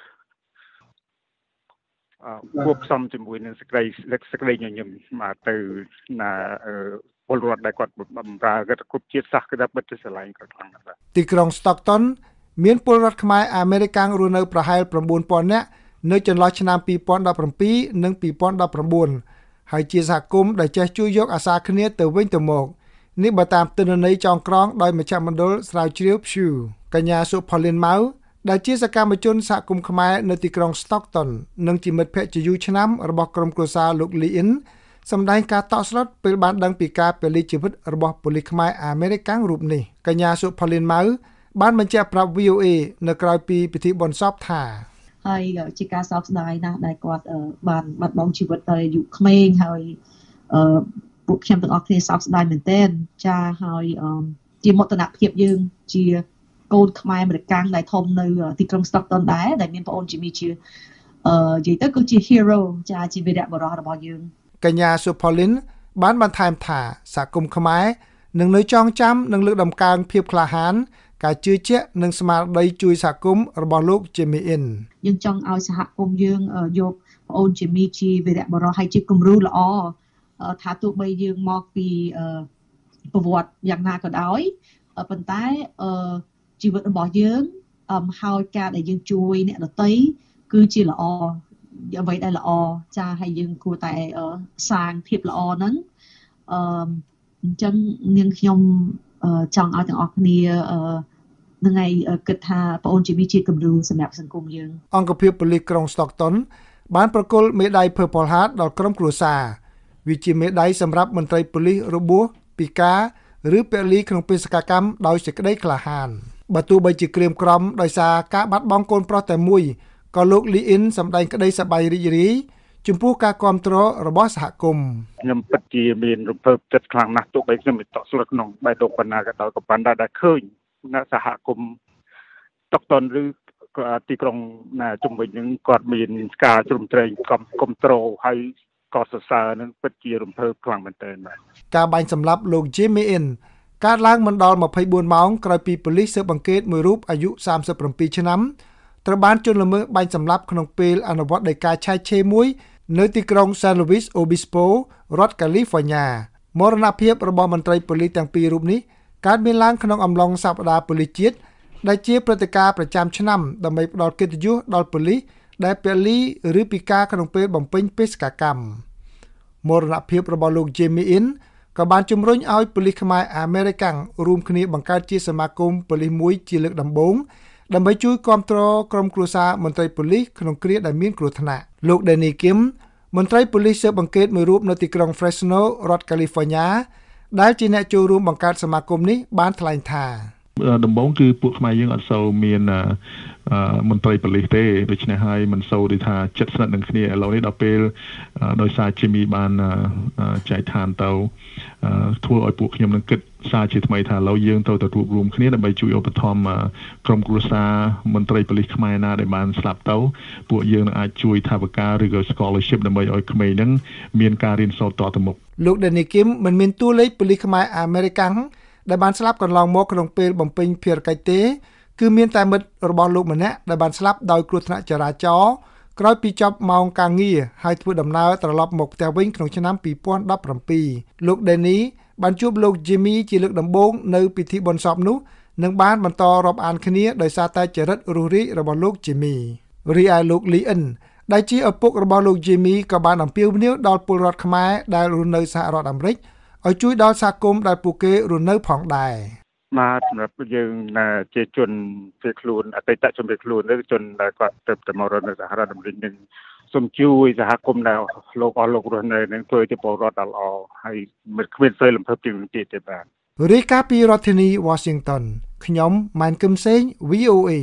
អឺគួបផ្សំជាមួយនឹងសេចក្តីសេចក្តីញញឹមមកទៅណាពលរដ្ឋដែលគាត់បម្រើគាត់គ្រប់ជាតិសាសន៍គឺថាបិទទៅស្រឡាញ់គាត់ខ្លាំងណាស់បាទទីក្រុង Stockton មានពលរដ្ឋខ្មែរអាមេរិករស់នៅប្រហែល៩ពាន់នាក់នៅចន្លោះឆ្នាំពីរពាន់ដប់ប្រាំពីរនិងពីរពាន់ដប់ប្រាំបួនហើយជាសហគមន៍ដែលចេះជួយយកអាសាគ្នាទៅវិញទៅមកនេះបើតាមទិន្នន័យចងក្រងដោយមជ្ឈមណ្ឌលស្រាវជ្រាវ Pew កញ្ញាសុផូលីនម៉ៅដែលជាសកម្មជនសហគមន៍ខ្មែរនៅទីក្រុង Stockton និងជាមិត្តភក្តិជាយូរឆ្នាំរបស់ក្រុមគ្រួសារលោក Lin សម្ដែងការតក់ស្លុតពេលបានដឹងពីការពលីជីវិតរបស់ប៉ូលីសខ្មែរអាមេរិករូបនេះកញ្ញាសុផូលីនម៉ៅបានបញ្ជាក់ប្រាប់ វី អូ เอ នៅក្រៅពីពិធីបុណ្យសពថាហើយជាការសោកស្ដាយណាស់ដែលគាត់បានបាត់បង់ជីវិតដោយអាយុក្មេងហើយអឺពួកខ្ញុំទាំងអស់គ្នាសោកស្ដាយមែនទែនចាហើយជាមោទនភាពយើងជាកូនខ្មែរអាមេរិកដែលធំនៅទីក្រុង Stockton ដែរដែលមានប្អូនជីមីជាអឺនិយាយទៅគឺជា hero ចាជាវីរបុរសរបស់យើងកញ្ញាសុផូលីនបានបន្ថែមថាសហគមន៍ខ្មែរនឹងនៅចងចាំនិងលើកតម្កើងភាពក្លាហានការជឿជាក់និងស្មារតីជួយសហគមន៍របស់លោក Jimmy In យើងចង់ឲ្យសហគមន៍យើងយកប្អូន Jimmy ជាវីរបុរសហើយជាគំរូល្អថាទោះបីយើងមកពីប្រវត្តិយ៉ាងណាក៏ដោយប៉ុន្តែជីវិតរបស់យើងហើយការដែលយើងជួយអ្នកដទៃគឺជាល្អអ្វីដែលល្អចាហើយយើងគួរតែសាងភាពល្អហ្នឹងអឺអញ្ចឹងនាងខ្ញុំចង់ឲ្យទាំងអស់គ្នានឹងឯងគិតថាបងអូនជីវីជាគំរូសម្រាប់សង្គមយើងអង្គភាពប៉ូលីសក្រុង Stockton បានប្រគល់មេដាយ Purple Heart ដល់ក្រុមគ្រួសារវាជាមេដាយសម្រាប់មន្ត្រីប៉ូលីសរបួសពិការឬពលីក្នុងបេសកកម្មដោយសេចក្តីក្លាហានបើទោះបីជាក្រៀមក្រំដោយសារការបាត់បង់កូនប្រុសតែមួយក៏លោក Lin សម្ដែងក្តីសប្បាយរីករាយចំពោះការគាំទ្ររបស់សហគមន៍ខ្ញុំពិតជាមានរំភើបចិត្តខ្លាំងណាស់ទោះបីខ្ញុំមិនតក់ស្លុតក្នុងបេះដូងប៉ុណ្ណាក៏ដោយក៏ប៉ុន្តែដែលឃើញអ្នកសហគមន៍Stocktonឬទីក្រុងណាជំវិញនឹងគាត់មានការជ្រោមជ្រែងគ្រប់គ្រងហើយក៏សរសើរនឹងពិតជារំភើបខ្លាំងមែនទែនបាទការបាញ់សម្លាប់លោក Jimmy In កើតឡើងមិនដល់ម្ភៃបួនម៉ោងក្រោយពីប៉ូលីសស៊ើបអង្កេតមួយរូបអាយុសាមសិបប្រាំពីរឆ្នាំត្រូវបានជនល្មើសបាញ់សម្លាប់ក្នុងពេលអនុវត្តដីកាឆែកឆេរមួយនៅទីក្រុង San Luis Obispo រដ្ឋ California មរណភាពរបស់មន្ត្រីប៉ូលីសទាំងពីររូបនេះកើតមានឡើងក្នុងអំឡុងសប្តាហ៍ប៉ូលីសជាតិដែលជាព្រឹត្តិការណ៍ប្រចាំឆ្នាំដើម្បីផ្ដល់កិត្តិយសដល់ប៉ូលីសដែលពលីឬពិការក្នុងពេលបំពេញបេសកកម្មមរណភាពរបស់លោក Jimmy In ក៏បានជំរុញឲ្យប៉ូលីសខ្មែរអាមេរិករួមគ្នាបង្កើតជាសមាគមប៉ូលីសមួយជាលើកដំបូងដើម្បីជួយគាំទ្រក្រុមគ្រួសារមន្ត្រីប៉ូលីសក្នុងគ្រាដែលមានគ្រោះថ្នាក់លោក Danny Kim មន្ត្រីប៉ូលីសស៊ើបអង្កេតមួយរូបនៅទីក្រុង Fresno រដ្ឋ California ដែលជាអ្នកចូលរួមបង្កើតសមាគមនេះបានថ្លែងថាដំបូងគឺពួកខ្មែរយើងអត់សូវមានមន្ត្រីប៉ូលីសទេដូច្នេះហើយមិនសូវដូចថាចិត្តស្និទ្ធនឹងគ្នាឥឡូវនេះដល់ពេលដោយសារ Jimmy បានចែកឋានទៅធ្វើឲ្យពួកខ្ញុំនឹងគិតសារជាថ្មីថាឥឡូវយើងត្រូវតែរួបរวมគ្នាដើម្បីជួយឧបត្ថម្ភក្រុមគ្រួសារមន្ត្រីប៉ូលីសខ្មែរណាដែលបានស្លាប់ទៅពួកយើងនឹងអាចជួយថវិកាឬក៏ scholarship ដើម្បីឲ្យក្មេងហ្នឹងមានការរៀនសូត្រតទៅមុខលោក Danny Kim មិនមានតួលេខប៉ូលីសខ្មែរអាមេរិកដែលបានស្លាប់កន្លងមកក្នុងពេលបំពេញភារកិច្ចទេគឺមានតែមិត្តរបស់លោកម្នាក់ដែលបានស្លាប់ដោយគ្រោះថ្នាក់ចរាចរណ៍ក្រោយពីចប់ម៉ោងការងារហើយធ្វើដំណើរត្រឡប់មកផ្ទះវិញក្នុងឆ្នាំពីរពាន់ដប់ប្រាំពីរលោក Danny បានជួបលោក Jimmy ជាលើកដំបូងនៅពិធីបុណ្យសពនោះនិងបានបន្តរាប់អានគ្នាដោយសារតែចរិតរស់រាយរបស់លោក Jimmy រីឯលោក Lin ដែលជាឪពុករបស់លោក Jimmy ក៏បានអំពាវនាវដល់ពលរដ្ឋខ្មែរដែលរស់នៅសហរដ្ឋអាមេរិកឲ្យជួយដល់សហគមន៍ដែលពួកគេរស់នៅផងដែរបាទសម្រាប់យើងជាជនជាខ្លួនអតីតជនជាខ្លួនឬជនដែលគាត់ទៅទៅមករស់នៅសហរដ្ឋអាមេរិកនឹងសូមជួយសហគមន៍ដែលលោកអស់លោករស់នៅនឹងធ្វើជាពលរដ្ឋដ៏ល្អហើយមិនគ្មានស្អីលំភើបជាងនេះទេបាទរាយការណ៍ពីរដ្ឋធានី Washington ខ្ញុំម៉ែនគឹមសេង វី អូ เอ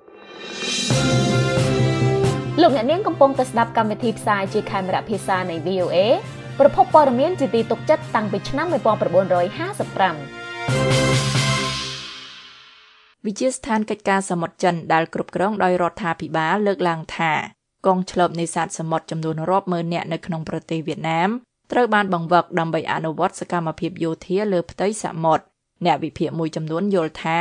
លោកអ្នកនាងកំពុងតែស្ដាប់កម្មវិធីផ្សាយជាខេមរៈភាសានៃ វី អូ เอ ប្រភពព័ត៌មានជាទីទុកចិត្តតាំងពីឆ្នាំnineteen fifty-fiveវិទ្យាស្ថានកិច្ចការសមុទ្រចិនដែលគ្រប់គ្រងដោយរដ្ឋាភិបាលលើកឡើងថាកងឈ្លបនេសាទសមុទ្រចំនួនរាប់ម៉ឺននាក់នៅក្នុងប្រទេសវៀតណាមត្រូវបានបង្វឹកដើម្បីអនុវត្តសកម្មភាពយោធាលើផ្ទៃសមុទ្រអ្នកវិភាគមួយចំនួនយល់ថា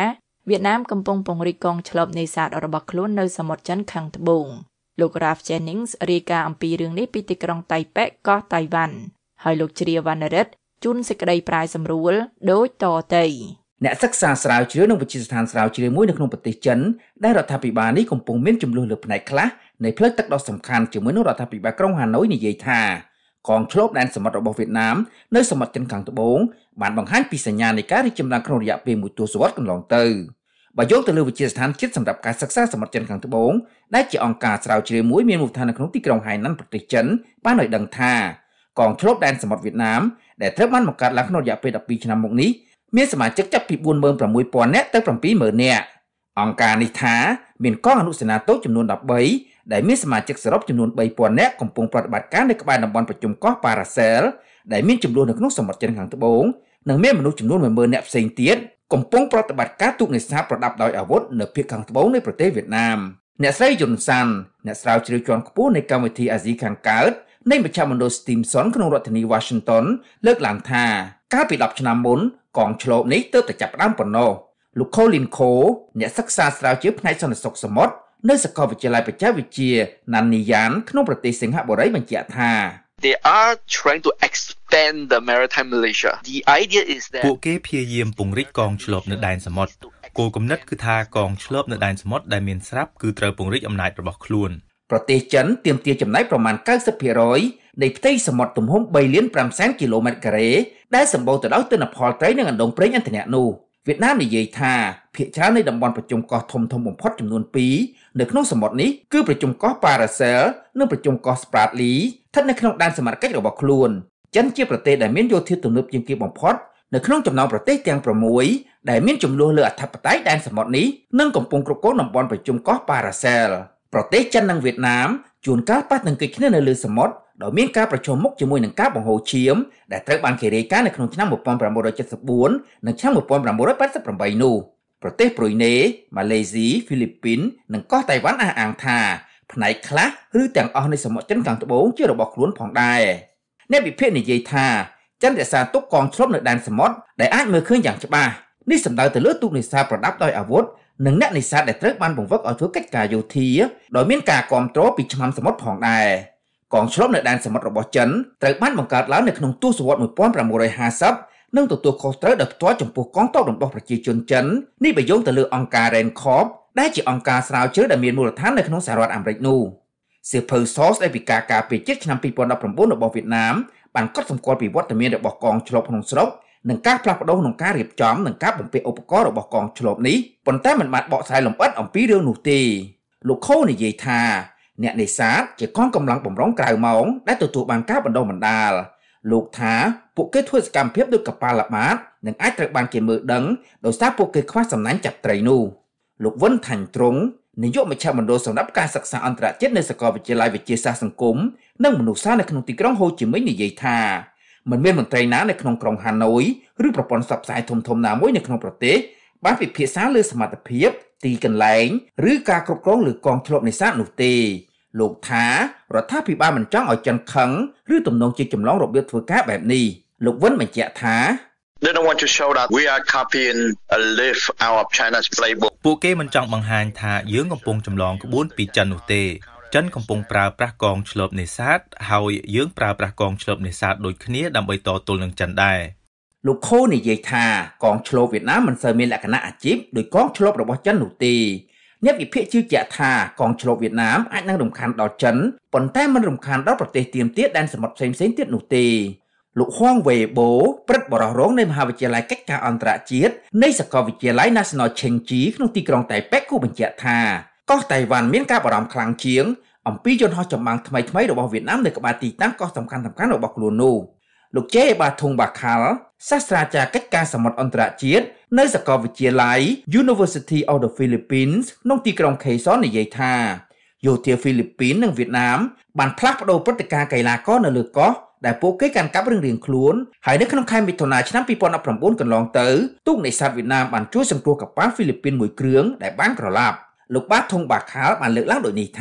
វៀតណាមកំពុងពង្រីកកងឆ្លប់នេសាទរបស់ខ្លួននៅសមុទ្រចិនខាងត្បូងលោក Ralph Jennings រាយការណ៍អំពីរឿងនេះពីទីក្រុងតៃប៉េកោះតៃវ៉ាន់ហើយលោកជ្រាវណ្ណរិទ្ធជូនសេចក្តីប្រាយសម្រួលដូចតទៅអ្នកសិក្សាស្រាវជ្រាវនឹងវិទ្យាស្ថានស្រាវជ្រាវមួយនៅក្នុងប្រទេសចិនដែលរដ្ឋាភិបាលនេះកំពុងមានចំនួនលើផ្នែកខ្លះនៃផ្លូវទឹកដ៏សំខាន់ជាមួយនឹងរដ្ឋាភិបាលក្រុងហាណូយនិយាយថាកងឆ្លប់ដែនសមុទ្ររបស់វៀតណាមនៅសមុទ្រចិនខាងត្បូងបានបង្ហាញពីសញ្ញានៃការរីកចម្រើនក្នុងរយៈពេលមួយទសវត្សរ៍កន្លងទៅបើយោងទៅលើវិទ្យាស្ថានជាតិសម្រាប់ការសិក្សាសមុទ្រចិនខាងត្បូងដែលជាអង្គការស្រាវជ្រាវមួយមានមូលដ្ឋាននៅក្នុងទីក្រុងហៃណានប្រទេសចិនបានឲ្យដឹងថាកងឆ្លប់ដែនសមុទ្រវៀតណាមដែលត្រូវបានបង្កើតឡើងក្នុងរយៈពេលដប់ពីរឆ្នាំមកនេះមានសមាជិកចាប់ពីបួនម៉ឺនប្រាំមួយពាន់នាក់ទៅប្រាំពីរម៉ឺននាក់អង្គការនេះថាមានកងអនុសេនាតូចចំនួនដប់បីដែលមានសមាជិកសរុបចំនួនបីពាន់នាក់កំពុងប្រតិបត្តិការនៅក្បែរតំបន់ប្រជុំកោះប៉ារ៉ាសែលដែលមានចំនួននៅក្នុងសមុទ្រចិនខាងត្បូងនិងមានមនុស្សចំនួនមួយម៉ឺននាក់ផ្សេងទៀតកំពុងប្រតិបត្តិការទូកនេសាទប្រដាប់ដោយអាវុធនៅភាគខាងត្បូងនៃប្រទេសវៀតណាមអ្នកស្រីយុនសាន់អ្នកស្រាវជ្រាវជាន់ខ្ពស់នៃកម្មវិធីអាស៊ីខាងកើតនៃមជ្ឈមណ្ឌល Stimson ក្នុងរដ្ឋធានី Washington លើកឡើងថាកាលពីដប់ឆ្នាំមុនកងឆ្លប់នេះទើបតែចាប់ផ្ដើមប៉ុណ្ណោះលោក Colin Ko អ្នកសិក្សាស្រាវជ្រាវផ្នែកសន្តិសុខសមុទ្រនៅសាកលវិទ្យាល័យបច្ចេកវិទ្យា Nanyang ក្នុងប្រទេសសិង្ហបុរីបញ្ជាក់ថា They are trying to extend the maritime militia. The idea is that ពួកគេព្យាយាមពង្រីកកងឆ្លប់នៅដែនសមុទ្រគោលគំនិតគឺថាកងឆ្លប់នៅដែនសមុទ្រដែលមានស្រាប់គឺត្រូវពង្រីកអំណាចរបស់ខ្លួនប្រទេសចិនទាមទារចំណាយប្រមាណ កៅសិបភាគរយ នៃផ្ទៃសមុទ្រទំហំបីលានប្រាំសែនគីឡូម៉ែត្រការ៉េដែលសម្បូរទៅដោយទិន្នផលត្រីនិងអណ្ដូងប្រេងឥន្ធនៈនោះវៀតណាមនិយាយថាភាគច្រើននៃតំបន់ប្រជុំកោះធំធំបំផុតចំនួនពីរនៅក្នុងសមុទ្រនេះគឺប្រជុំកោះប៉ារ៉ាសែលនិងប្រជុំកោះស្ប្រាតលីស្ថិតនៅក្នុងដែនសមត្ថកិច្ចរបស់ខ្លួនចិនជាប្រទេសដែលមានយោធាទំនើបជាងគេបំផុតនៅក្នុងចំណោមប្រទេសទាំងប្រាំមួយដែលមានចំនួនលើអធិបតេយ្យដែនសមុទ្រនេះនិងកំពុងគ្រប់គ្រងតំបន់ប្រជុំកោះប៉ារ៉ាសែលប្រទេសចិននិងវៀតណាមជួនកាលប៉ះទង្គិចគ្នានៅលើសមុទ្រដោយមានការប្រឈមមុខជាមួយនឹងការបង្ហូរឈាមដែលត្រូវបានគេរាយការណ៍នៅក្នុងឆ្នាំmột nghìn tám trăm七mươi tưនិងឆ្នាំmột nghìn tám trăm tám mươi támនោះប្រទេសប្រុយណេម៉ាឡេស៊ីហ្វីលីពីននិងកោះតៃវ៉ាន់អះអាងថាផ្នែកខ្លះឬទាំងអស់នៃសមុទ្រចិនខាងត្បូងជារបស់ខ្លួនផងដែរអ្នកវិភាគនិយាយថាចិនរក្សាទុកកងឆ្លប់នៅដែនសមុទ្រដែលអាចមើលឃើញយ៉ាងច្បាស់នេះសំដៅទៅលើទូកនេសាទប្រដាប់ដោយអាវុធនិងអ្នកនេសាទដែលត្រូវបានបង្វឹកឲ្យធ្វើកិច្ចការយោធាដោយមានការគាំទ្រពីឆ្មាំសមុទ្រផងដែរកងឆ្លប់នៅដែនសមុទ្ររបស់ចិនត្រូវបានបង្កើតឡើងនៅក្នុងទសវត្សរ៍một nghìn tám trămห้าสิบនិងទទួលខុសត្រូវដោយផ្ទាល់ចំពោះកងទ័ពរបស់ប្រជាជនចិននេះបើយោងទៅលើអង្គការ RANCORP ដែលជាអង្គការស្រាវជ្រាវដែលមានមូលដ្ឋាននៅក្នុងសហរដ្ឋអាមេរិកនោះសៀវភៅ Source ដែលពីការការពារជាតិឆ្នាំពីរពាន់ដប់ប្រាំបួនរបស់វៀតណាមបានកត់សម្គាល់ពីវត្តមានរបស់កងឆ្លប់ក្នុងស្រុកនិងការផ្លាស់ប្ដូរក្នុងការរៀបចំនិងការបំពាក់ឧបករណ៍របស់កងឆ្លប់នេះប៉ុន្តែមិនបានបកស្រាយលម្អិតអំពីរឿងនោះទេលោកខូនិយាយថាអ្នកនេសាទជាកងកម្លាំងបំរុងក្រៅម៉ោងដែលទទួលបានការបណ្ដុះបណ្ដាលលោកថាពួកគេធ្វើសកម្មភាពដូចកប៉ាល់ល្បាតនិងអាចត្រូវបានគេមើលដឹងដោយសារពួកគេខ្វះសំណាញ់ចាប់ត្រីនោះលោកវុនថាញ់ត្រង់នាយកមជ្ឈមណ្ឌលសម្រាប់ការសិក្សាអន្តរជាតិនៅសាកលវិទ្យាល័យវិទ្យាសាស្ត្រសង្គមនិងមនុស្សសាស្ត្រនៅក្នុងទីក្រុងហូជីមិញនិយាយថាមិនមានមន្ត្រីណានៅក្នុងក្រុងហាណូយឬប្រព័ន្ធផ្សព្វផ្សាយធំៗណាមួយនៅក្នុងប្រទេសបានពិភាក្សាលើសមត្ថភាពទីកន្លែងឬការគ្រប់គ្រងលើកងឆ្លប់នេសាទនោះទេលោកថារដ្ឋាភិបាលមិនចង់ឲ្យចិនខឹងឬទំនងជាចម្លងរបៀបធ្វើការបែបនេះលោកវុនបញ្ជាក់ថា They don't want to show that we are copying a lift out of China's playbook ពួកគេមិនចង់បង្ហាញថាយើងកំពុងចម្លងក្បួនពីចិននោះទេចិនកំពុងប្រើប្រាស់កងឆ្លប់នេសាទហើយយើងប្រើប្រាស់កងឆ្លប់នេសាទដូចគ្នាដើម្បីតទល់នឹងចិនដែរលោកខូនិយាយថាកងឆ្លប់វៀតណាមមិនសូវមានលក្ខណៈអាជីពដោយកងឆ្លប់របស់ចិននោះទេអ្នកវិភាគជឿជាក់ថាកងឆ្លប់វៀតណាមអាចនឹងរំខានដល់ចិនប៉ុន្តែមិនរំខានដល់ប្រទេសទៀមទាដែនសមុទ្រផ្សេងៗទៀតនោះទេលោកហួងវ៉េបូព្រឹទ្ធបរិះរងនៃមហាវិទ្យាល័យកិច្ចការអន្តរជាតិនៃសាកលវិទ្យាល័យ National Chengchi ក្នុងទីក្រុងតៃប៉េគូបញ្ជាក់ថាកោះតៃវ៉ាន់មានការបារម្ភខ្លាំងជាងអំពីយន្តហោះចម្បាំងថ្មីៗរបស់វៀតណាមនៅក្បែរទីតាំងកោះសំខាន់ៗរបស់ខ្លួននោះលោកជេបាធុងបាខាល់សាស្ត្រាចារ្យកិច្ចការសមុទ្រអន្តរជាតិនៅសាកលវិទ្យាល័យ University of the Philippines ក្នុងទីក្រុង Quezon និយាយថាយោធាហ្វីលីពីននិងវៀតណាមបានផ្លាស់ប្ដូរព្រឹត្តិការណ៍កីឡាករនៅលើកោះដែលពួកគេកាន់កាប់រៀងៗខ្លួនហើយនៅក្នុងខែមិថុនាឆ្នាំពីរពាន់ដប់ប្រាំបួនកន្លងទៅទូកនេសាទវៀតណាមបានជួយសង្គ្រោះកប៉ាល់ហ្វីលីពីនមួយគ្រឿងដែលបានក្រឡាប់លោកបាធុងបាខាល់បានលើកឡើងដូចនេះថា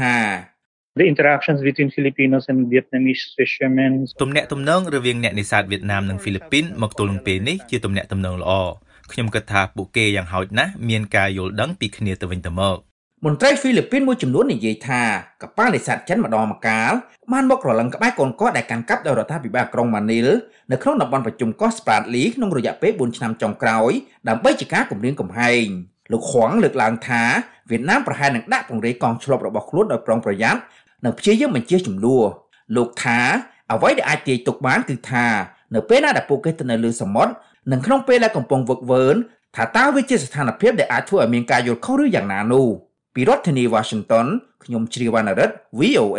The interactions between Filipinos and Vietnamese fishermen ទំនាក់ទំនងរវាងអ្នកនេសាទវៀតណាមនិងហ្វីលីពីនមកទល់នឹងពេលនេះជាទំនាក់ទំនងល្អខ្ញុំគិតថាពួកគេយ៉ាងហោចណាស់មានការយល់ដឹងពីគ្នាទៅវិញទៅមកមន្ត្រីហ្វីលីពីនមួយចំនួននិយាយថាកប៉ាល់នេសាទចិនម្ដងម្កាលបានមករលឹងក្បែរកូនកោះដែលកាន់កាប់ដោយរដ្ឋាភិបាលក្រុងម៉ានីលនៅក្នុងតំបន់ប្រជុំកោះស្ប្រាតលីក្នុងរយៈពេលបួនឆ្នាំចុងក្រោយដើម្បីជាការគម្រាមកំហែងលោកខួងលើកឡើងថាវៀតណាមប្រហែលនឹងដាក់ពង្រាយកងឆ្លប់របស់ខ្លួនដោយប្រុងប្រយ័ត្ននិងព្យាយាមបញ្ជាចំនួនលោកថាអ្វីដែលអាចទាយទុកបានគឺថានៅពេលណាដែលពួកគេទៅនៅលើសមុទ្រនិងក្នុងពេលដែលកំពុងវឹកវើថាតើវាជាស្ថានភាពដែលអាចធ្វើឲ្យមានការយល់ខុសឬយ៉ាងណានោះពីរដ្ឋធានី Washington ខ្ញុំជ្រាវណ្ណរិទ្ធ V O A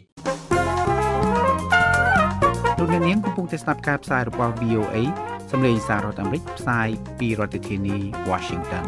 លោកអ្នកនាងកំពុងតែស្ដាប់ការផ្សាយរបស់ V O A សម្លេងសាររដ្ឋអាមេរិកផ្សាយពីរដ្ឋធានី Washington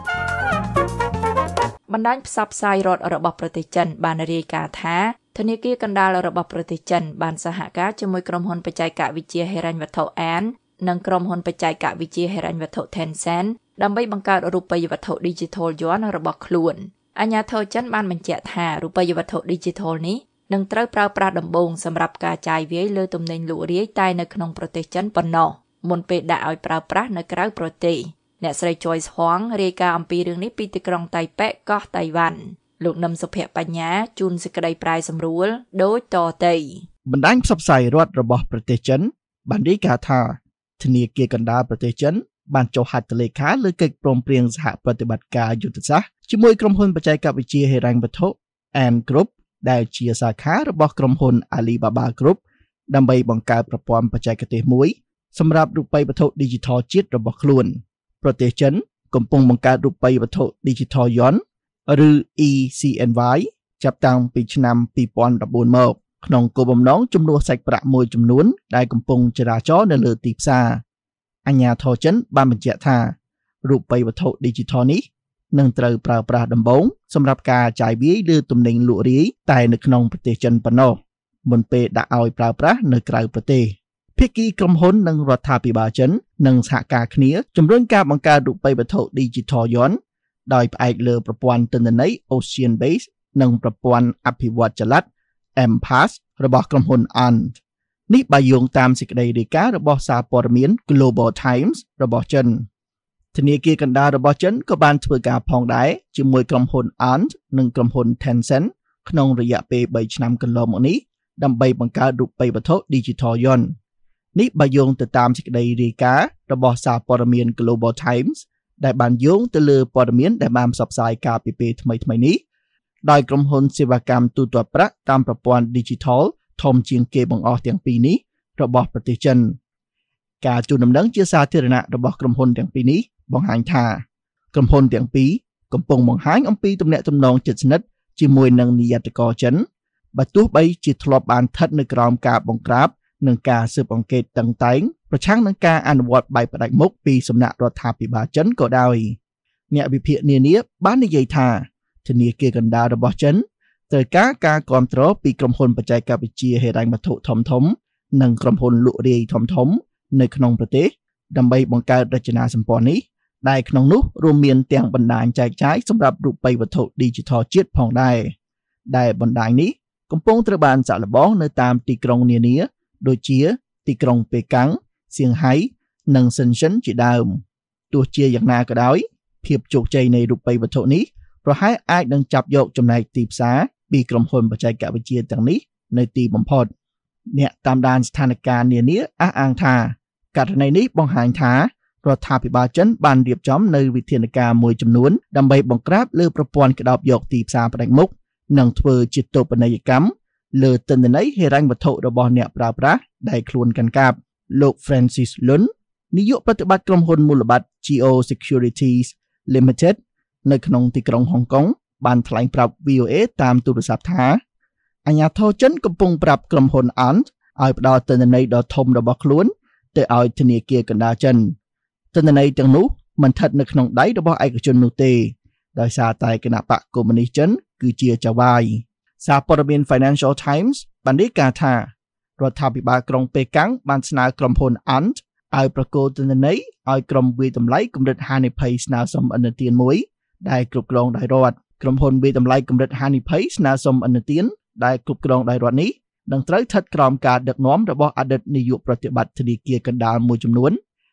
បណ្ដាញផ្សព្វផ្សាយរដ្ឋរបស់ប្រទេសចិនបានរាយការណ៍ថាធនាគារកណ្ដាលរបស់ប្រទេសចិនបានសហការជាមួយក្រុមហ៊ុនបច្ចេកវិទ្យាហិរញ្ញវត្ថុ Ant និងក្រុមហ៊ុនបច្ចេកវិទ្យាហិរញ្ញវត្ថុ Tencent ដើម្បីបង្កើតរូបិយវត្ថុ Digital Yuan របស់ខ្លួនអាជ្ញាធរចិនបានបញ្ជាក់ថារូបិយវត្ថុ Digital នេះនឹងត្រូវប្រើប្រាស់ដំបូងសម្រាប់ការចាយវាយលើទំនិញលក់រាយតែនៅក្នុងប្រទេសចិនប៉ុណ្ណោះមុនពេលដាក់ឲ្យប្រើប្រាស់នៅក្រៅប្រទេសអ្នកស្រី Joyce Huang រាយការណ៍អំពីរឿងនេះពីទីក្រុងតៃប៉េកោះតៃវ៉ាន់លោកនឹមសុភ័ក្របញ្ញាជូនសេចក្តីប្រាយសម្រួលដូចតទៅបណ្ដាញផ្សព្វផ្សាយរដ្ឋរបស់ប្រទេសចិនបានរាយការណ៍ថាធនាគារកណ្ដាលប្រទេសចិនបានចុះហត្ថលេខាលើកិច្ចព្រមព្រៀងសហប្រតិបត្តិការយុទ្ធសាស្ត្រជាមួយក្រុមហ៊ុនបច្ចេកវិទ្យាហិរញ្ញវត្ថុ Ant Group ដែលជាសាខារបស់ក្រុមហ៊ុន Alibaba Group ដើម្បីបង្កើតប្រព័ន្ធបច្ចេកទេសមួយសម្រាប់រូបិយវត្ថុ Digital ជាតិរបស់ខ្លួនប្រទេសចិនកំពុងបង្កើតរូបិយវត្ថុ Digital Yuan ឬ E C N Y ចាប់តាំងពីឆ្នាំពីរពាន់ដប់បួនមកក្នុងគោលបំណងជំនួសសាច់ប្រាក់មួយចំនួនដែលកំពុងចរាចរនៅលើទីផ្សារអាជ្ញាធរចិនបានបញ្ជាក់ថារូបិយវត្ថុ Digital នេះនឹងត្រូវប្រើប្រាស់ដំបូងសម្រាប់ការចាយវាយលើទំនិញលក់រាយតែនៅក្នុងប្រទេសចិនប៉ុណ្ណោះមុនពេលដាក់ឲ្យប្រើប្រាស់នៅក្រៅប្រទេសភាគីក្រុមហ៊ុននិងរដ្ឋាភិបាលចិននឹងសហការគ្នាជំរុញការបង្កើតរូបិយវត្ថុ Digital Yuan ដោយផ្អែកលើប្រព័ន្ធទិន្នន័យ Ocean Base និងប្រព័ន្ធអភិវឌ្ឍចល័ត M PASS របស់ក្រុមហ៊ុន Ant នេះបើយោងតាមសេចក្តីរាយការណ៍របស់សារព័ត៌មាន Global Times របស់ចិនធនាគារកណ្ដាលរបស់ចិនក៏បានធ្វើការផងដែរជាមួយក្រុមហ៊ុន Ant និងក្រុមហ៊ុន Tencent ក្នុងរយៈពេលបីឆ្នាំកន្លងមកនេះដើម្បីបង្កើតរូបិយវត្ថុ Digital Yuan នេះបើយោងទៅតាមសេចក្តីរាយការណ៍របស់សារព័ត៌មាន Global Times ដែលបានយោងទៅលើព័ត៌មានដែលបានផ្សព្វផ្សាយកាលពីពេលថ្មីៗនេះដោយក្រុមហ៊ុនសេវាកម្មទូទាត់ប្រាក់តាមប្រព័ន្ធ Digital ធំជាងគេបង្អស់ទាំងពីរនេះរបស់ប្រទេសចិនការជូនដំណឹងជាសាធារណៈរបស់ក្រុមហ៊ុនទាំងពីរនេះបង្ហាញថាក្រុមហ៊ុនទាំងពីរកំពុងបង្ហាញអំពីទំនាក់ទំនងជិតស្និទ្ធជាមួយនឹងនាយកករចិនបើទោះបីជាធ្លាប់បានស្ថិតនៅក្រោមការបង្ក្រាបនិងការស៊ើបអង្កេតតឹងតែងប្រឆាំងនឹងការអនុវត្តបែបផ្ដាច់មុខពីសំណាក់រដ្ឋាភិបាលចិនក៏ដោយអ្នកវិភាគនានាបាននិយាយថាធនាគារកណ្ដាលរបស់ចិនត្រូវការការគាំទ្រពីក្រុមហ៊ុនបច្ចេកវិទ្យាហិរញ្ញវត្ថុធំៗនិងក្រុមហ៊ុនលក់រាយធំៗនៅក្នុងប្រទេសដើម្បីបង្កើតរចនាសម្ព័ន្ធនេះដែលក្នុងនោះរួមមានទាំងបណ្ដាញចែកចាយសម្រាប់រូបិយវត្ថុ Digital ជាតិផងដែរដែលបណ្ដាញនេះកំពុងត្រូវបានសាកល្បងនៅតាមទីក្រុងនានាដូចជាទីក្រុងប៉េកាំងសៀងហៃនិងសិនជិនជាដើមទោះជាយ៉ាងណាក៏ដោយភាពជោគជ័យនៃរូបិយវត្ថុនេះប្រហែលអាចនឹងចាប់យកចំណែកទីផ្សារពីក្រុមហ៊ុនបច្ចេកវិទ្យាទាំងនេះនៅទីបំផុតអ្នកតាមដានស្ថានភាពនានាអះអាងថាករណីនេះបង្ហាញថារដ្ឋាភិបាលចិនបានរៀបចំនៅវិធានការមួយចំនួនដើម្បីបង្ក្រាបលើប្រព័ន្ធក្តោបយកទីផ្សារផ្ដាច់មុខនិងធ្វើជាតូបនីយកម្មលើទិន្នន័យហិរញ្ញវត្ថុរបស់អ្នកប្រើប្រាស់ដែលខ្លួនកាន់កាប់លោក Francis Lun នាយកប្រតិបត្តិក្រុមហ៊ុនមូលបត្រ Geo Securities Limited នៅក្នុងទីក្រុងហុងកុងបានថ្លែងប្រាប់ V O A តាមទូរស័ព្ទថាអាជ្ញាធរចិនកំពុងប្រាប់ក្រុមហ៊ុន Ant ឲ្យផ្ដល់ទិន្នន័យដ៏ធំរបស់ខ្លួនទៅឲ្យធនាគារកណ្ដាលចិនទិន្នន័យទាំងនោះមិនស្ថិតនៅក្នុងដៃរបស់ឯកជននោះទេដោយសារតែគណៈបកកុម្មុយនីសចិនគឺជាចៅហ្វាយសារព័ត៌មាន Financial Times បានរាយការណ៍ថារដ្ឋាភិបាលក្រុងប៉េកាំងបានស្នើក្រុមហ៊ុន Ant ឲ្យប្រគល់ទិន្នន័យឲ្យក្រុមវិយតម្លៃកម្រិតហានិភ័យស្នើសុំឥណទានមួយដែលគ្រប់គ្រងដោយរដ្ឋក្រុមហ៊ុនវិយតម្លៃកម្រិតហានិភ័យស្នើសុំឥណទានដែលគ្រប់គ្រងដោយរដ្ឋនេះនឹងត្រូវស្ថិតក្រោមការដឹកនាំរបស់អតីតនាយកប្រតិបត្តិធនាគារកណ្ដាលមួយចំនួន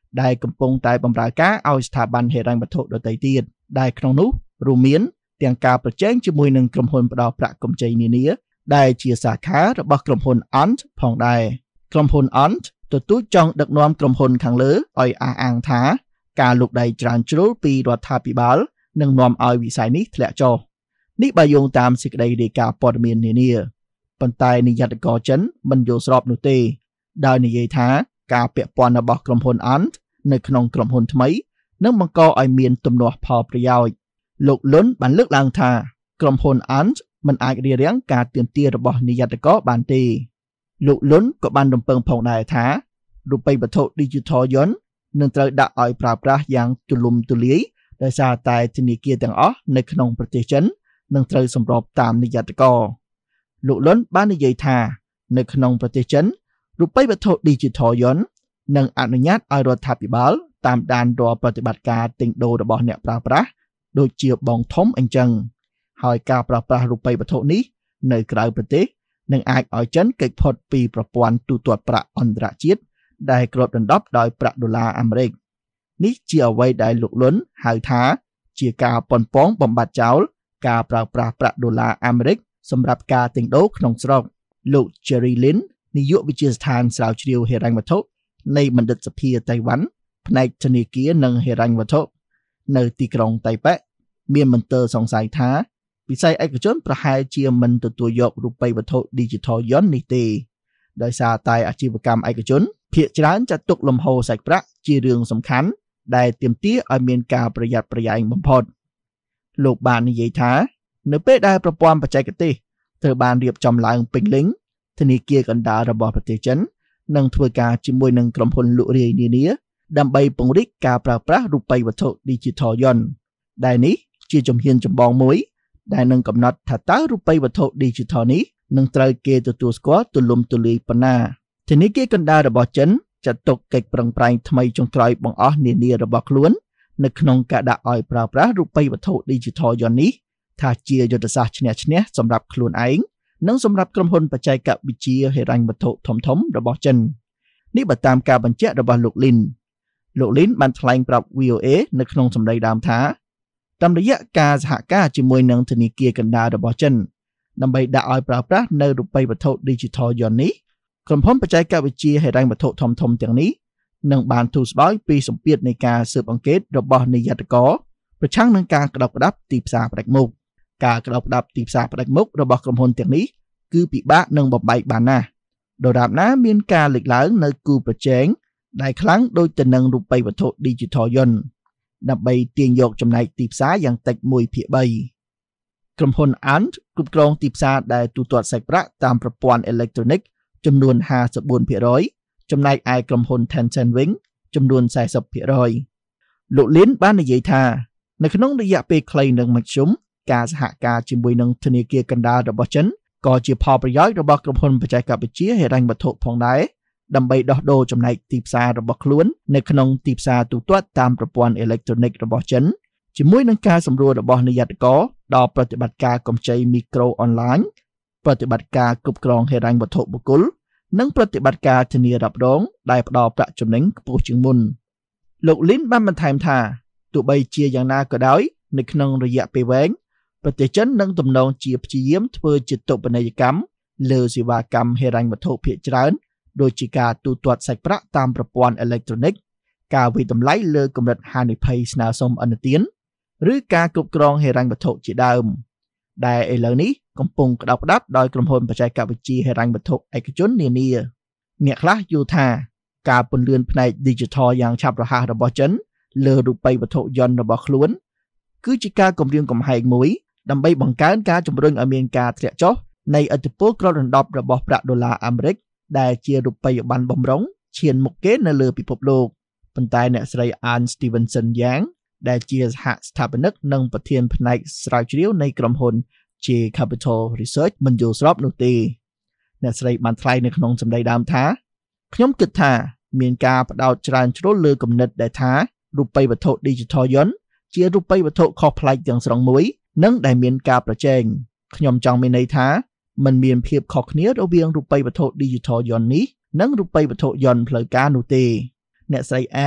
ដែលកំពុងតែបម្រើការឲ្យស្ថាប័នហិរញ្ញវត្ថុដទៃទៀតដែលក្នុងនោះរួមមានទាំងការប្រជែងជាមួយនឹងក្រុមហ៊ុនផ្ដល់ប្រាក់កម្ចីនានាដែលជាសាខារបស់ក្រុមហ៊ុន Ant ផងដែរក្រុមហ៊ុន Ant ទទូចចង់ដឹកនាំក្រុមហ៊ុនខាងលើឲ្យអះអាងថាការលូកដៃច្រានជ្រុលពីរដ្ឋាភិបាលនឹងនាំឲ្យវិស័យនេះធ្លាក់ចុះនេះបើយោងតាមសេចក្តីរាយការណ៍ព័ត៌មាននានាប៉ុន្តែនាយកករចិនមិនយល់ស្របនោះទេដោយនិយាយថាការពាក់ព័ន្ធរបស់ក្រុមហ៊ុន Ant នៅក្នុងក្រុមហ៊ុនថ្មីនឹងបង្កឲ្យមានទំនាស់ផលប្រយោជន៍លោកលុនបានលើកឡើងថាក្រុមហ៊ុន Ant មិនអាចរារាំងការទាមទាររបស់នាយកករបានទេលោកលុនក៏បានរំពឹងផងដែរថារូបិយវត្ថុ Digital Yuan នឹងត្រូវដាក់ឲ្យប្រើប្រាស់យ៉ាងទូលំទូលាយដោយសារតែធនាគារទាំងអស់នៅក្នុងប្រទេសចិននឹងត្រូវសម្របតាមនាយកករលោកលុនបាននិយាយថានៅក្នុងប្រទេសចិនរូបិយវត្ថុ Digital Yuan នឹងអនុញ្ញាតឲ្យរដ្ឋាភិបាលតាមដានរាល់ប្រតិបត្តិការទិញដូររបស់អ្នកប្រើប្រាស់ដូចជាបងធំអញ្ចឹងហើយការប្រើប្រាស់រូបិយវត្ថុនេះនៅក្រៅប្រទេសនឹងអាចឲ្យចិនគេចផុតពីប្រព័ន្ធទូទាត់ប្រាក់អន្តរជាតិដែលគ្របដណ្ដប់ដោយប្រាក់ដុល្លារអាមេរិកនេះជាអ្វីដែលលោកលុនហៅថាជាការប៉ុនប៉ងបំបត្តិចោលការប្រើប្រាស់ប្រាក់ដុល្លារអាមេរិកសម្រាប់ការទិញដូរក្នុងស្រុកលោក Jerry Lin នាយកវិទ្យាស្ថានស្រាវជ្រាវហិរញ្ញវត្ថុនៃបណ្ឌិតសភាតៃវ៉ាន់ផ្នែកធនាគារនិងហិរញ្ញវត្ថុនៅទីក្រុងតៃប៉េមានមន្ទិលសង្ស័យថាវិស័យឯកជនប្រហែលជាមិនទទួលយករូបិយវត្ថុ Digital Yuan នេះទេដោយសារតែអាជីវកម្មឯកជនភាគច្រើនចាត់ទុកលំហូរសាច់ប្រាក់ជារឿងសំខាន់ដែលទាមទារឲ្យមានការប្រយ័ត្នប្រយែងបំផុតលោកបាននិយាយថានៅពេលដែលប្រព័ន្ធបច្ចេកទេសត្រូវបានរៀបចំឡើងពេញលេញធនាគារកណ្ដាលរបស់ប្រទេសចិននឹងធ្វើការជាមួយនឹងក្រុមហ៊ុនលក់រាយនានាដើម្បីពង្រីកការប្រើប្រាស់រូបិយវត្ថុ Digital Yuan ដែលនេះជាជំហានចម្បងមួយដែលនឹងកំណត់ថាតើរូបិយវត្ថុ Digital នេះនឹងត្រូវគេទទួលស្គាល់ទូលំទូលាយប៉ុណ្ណាធនាគារកណ្ដាលរបស់ចិនចាត់ទុកកិច្ចប្រឹងប្រែងថ្មីចុងក្រោយបង្អស់នានារបស់ខ្លួននៅក្នុងការដាក់ឲ្យប្រើប្រាស់រូបិយវត្ថុ Digital Yuan នេះថាជាយុទ្ធសាស្ត្រឈ្នះឈ្នះសម្រាប់ខ្លួនឯងនិងសម្រាប់ក្រុមហ៊ុនបច្ចេកវិទ្យាហិរញ្ញវត្ថុធំធំរបស់ចិននេះបើតាមការបញ្ជាក់របស់លោកលីនលោកលីនបានថ្លែងប្រាប់ វី អូ เอ នៅក្នុងសម្ដីដើមថាតាមរយៈការសហការជាមួយនឹងធនាគារកណ្ដាលរបស់ចិនដើម្បីដាក់ឲ្យប្រើប្រាស់នៅរូបិយវត្ថុ Digital Yuan នេះក្រុមហ៊ុនបច្ចេកវិទ្យាហិរញ្ញវត្ថុធំធំទាំងនេះនឹងបានទូស្បោយពីសម្ពាធនៃការស៊ើបអង្កេតរបស់នាយកករប្រឆាំងនឹងការក្តោបក្តាប់ទីផ្សារផ្ដាច់មុខការក្តោបក្តាប់ទីផ្សារផ្ដាច់មុខរបស់ក្រុមហ៊ុនទាំងនេះគឺពិបាកនឹងបំបែកបានណាស់ដរាបណាមានការលេចឡើងនៅគូប្រជែងដែលខ្លាំងដូចទៅនឹងរូបិយវត្ថុ Digital Yuan ដើម្បីទាញយកចំណែកទីផ្សារយ៉ាងតិច មួយភាគបី ក្រុមហ៊ុន Ant គ្រប់គ្រងទីផ្សារដែលទូទាត់សាច់ប្រាក់តាមប្រព័ន្ធអេឡិចត្រូនិកចំនួន ห้าสิบสี่ភាគរយ ចំណែកឯក្រុមហ៊ុន Tencent វិញចំនួន สี่สิบភាគរយ លោកលីនបាននិយាយថានៅក្នុងរយៈពេលខ្លីនិងមធ្យមការសហការជាមួយនឹងធនាគារកណ្ដាលរបស់ចិនក៏ជាផលប្រយោជន៍របស់ក្រុមហ៊ុនបច្ចេកវិទ្យាហិរញ្ញវត្ថុផងដែរដើម្បីដោះដូរចំណែកទីផ្សាររបស់ខ្លួននៅក្នុងទីផ្សារទូទាត់តាមប្រព័ន្ធអេឡិចត្រូនិករបស់ចិនជាមួយនឹងការសម្រួលរបស់នាយកករដល់ប្រតិបត្តិការកម្ចីមីក្រូអនឡាញប្រតិបត្តិការគ្រប់គ្រងហិរញ្ញវត្ថុបុគ្គលនិងប្រតិបត្តិការធានារ៉ាប់រងដែលផ្ដល់ប្រាក់ចំណេញខ្ពស់ជាងមុនលោកលីនបានបន្ថែមថាទោះបីជាយ៉ាងណាក៏ដោយនៅក្នុងរយៈពេលវែងប្រទេសចិននឹងទំនងជាព្យាយាមធ្វើជាតុបនីយកម្មលើសេវាកម្មហិរញ្ញវត្ថុភាគច្រើនដូចជាការទូទាត់សាច់ប្រាក់តាមប្រព័ន្ធអេឡិចត្រូនិកការវិតម្លៃលើកម្រិតហានិភ័យស្នើសុំឥណទានឬការគ្រប់គ្រងហិរញ្ញវត្ថុជាដើមដែលឥឡូវនេះកំពុងក្តោបក្តាប់ដោយក្រុមហ៊ុនបច្ចេកវិទ្យាហិរញ្ញវត្ថុឯកជននានាអ្នកខ្លះយល់ថាការពន្លឿនផ្នែក Digital យ៉ាងឆាប់រហ័សរបស់ចិនលើរូបិយវត្ថុ Yuan របស់ខ្លួនគឺជាការគំរាមកំហែងមួយដើម្បីបង្កើនការជំរុញឲ្យមានការធ្លាក់ចុះនៃឥទ្ធិពលគ្របដណ្ដប់របស់ប្រាក់ដុល្លារអាមេរិកដែលជារូបិយប័ណ្ណបម្រុងឈានមុខគេនៅលើពិភពលោកប៉ុន្តែអ្នកស្រី Ann Stevenson Yang ដែលជាសហស្ថាបនិកនិងប្រធានផ្នែកស្រាវជ្រាវនៃក្រុមហ៊ុន J Capital Research មិនយល់ស្របនោះទេអ្នកស្រីបានថ្លែងនៅក្នុងសម្ដីដើមថាខ្ញុំគិតថាមានការផ្ដោតច្រើនជ្រុលលើគំនិតដែលថារូបិយវត្ថុ Digital Yuan ជារូបិយវត្ថុខុសប្លែកទាំងស្រុងមួយនិងដែលមានការប្រជែងខ្ញុំចង់មានន័យថាมันមានភាពខុសគ្នារវាងរូបិយវត្ថុ Digital Yuan នេះនិងរូបិយវត្ថុ Yuan ផ្លូវការនោះទេអ្នកស្រី Ann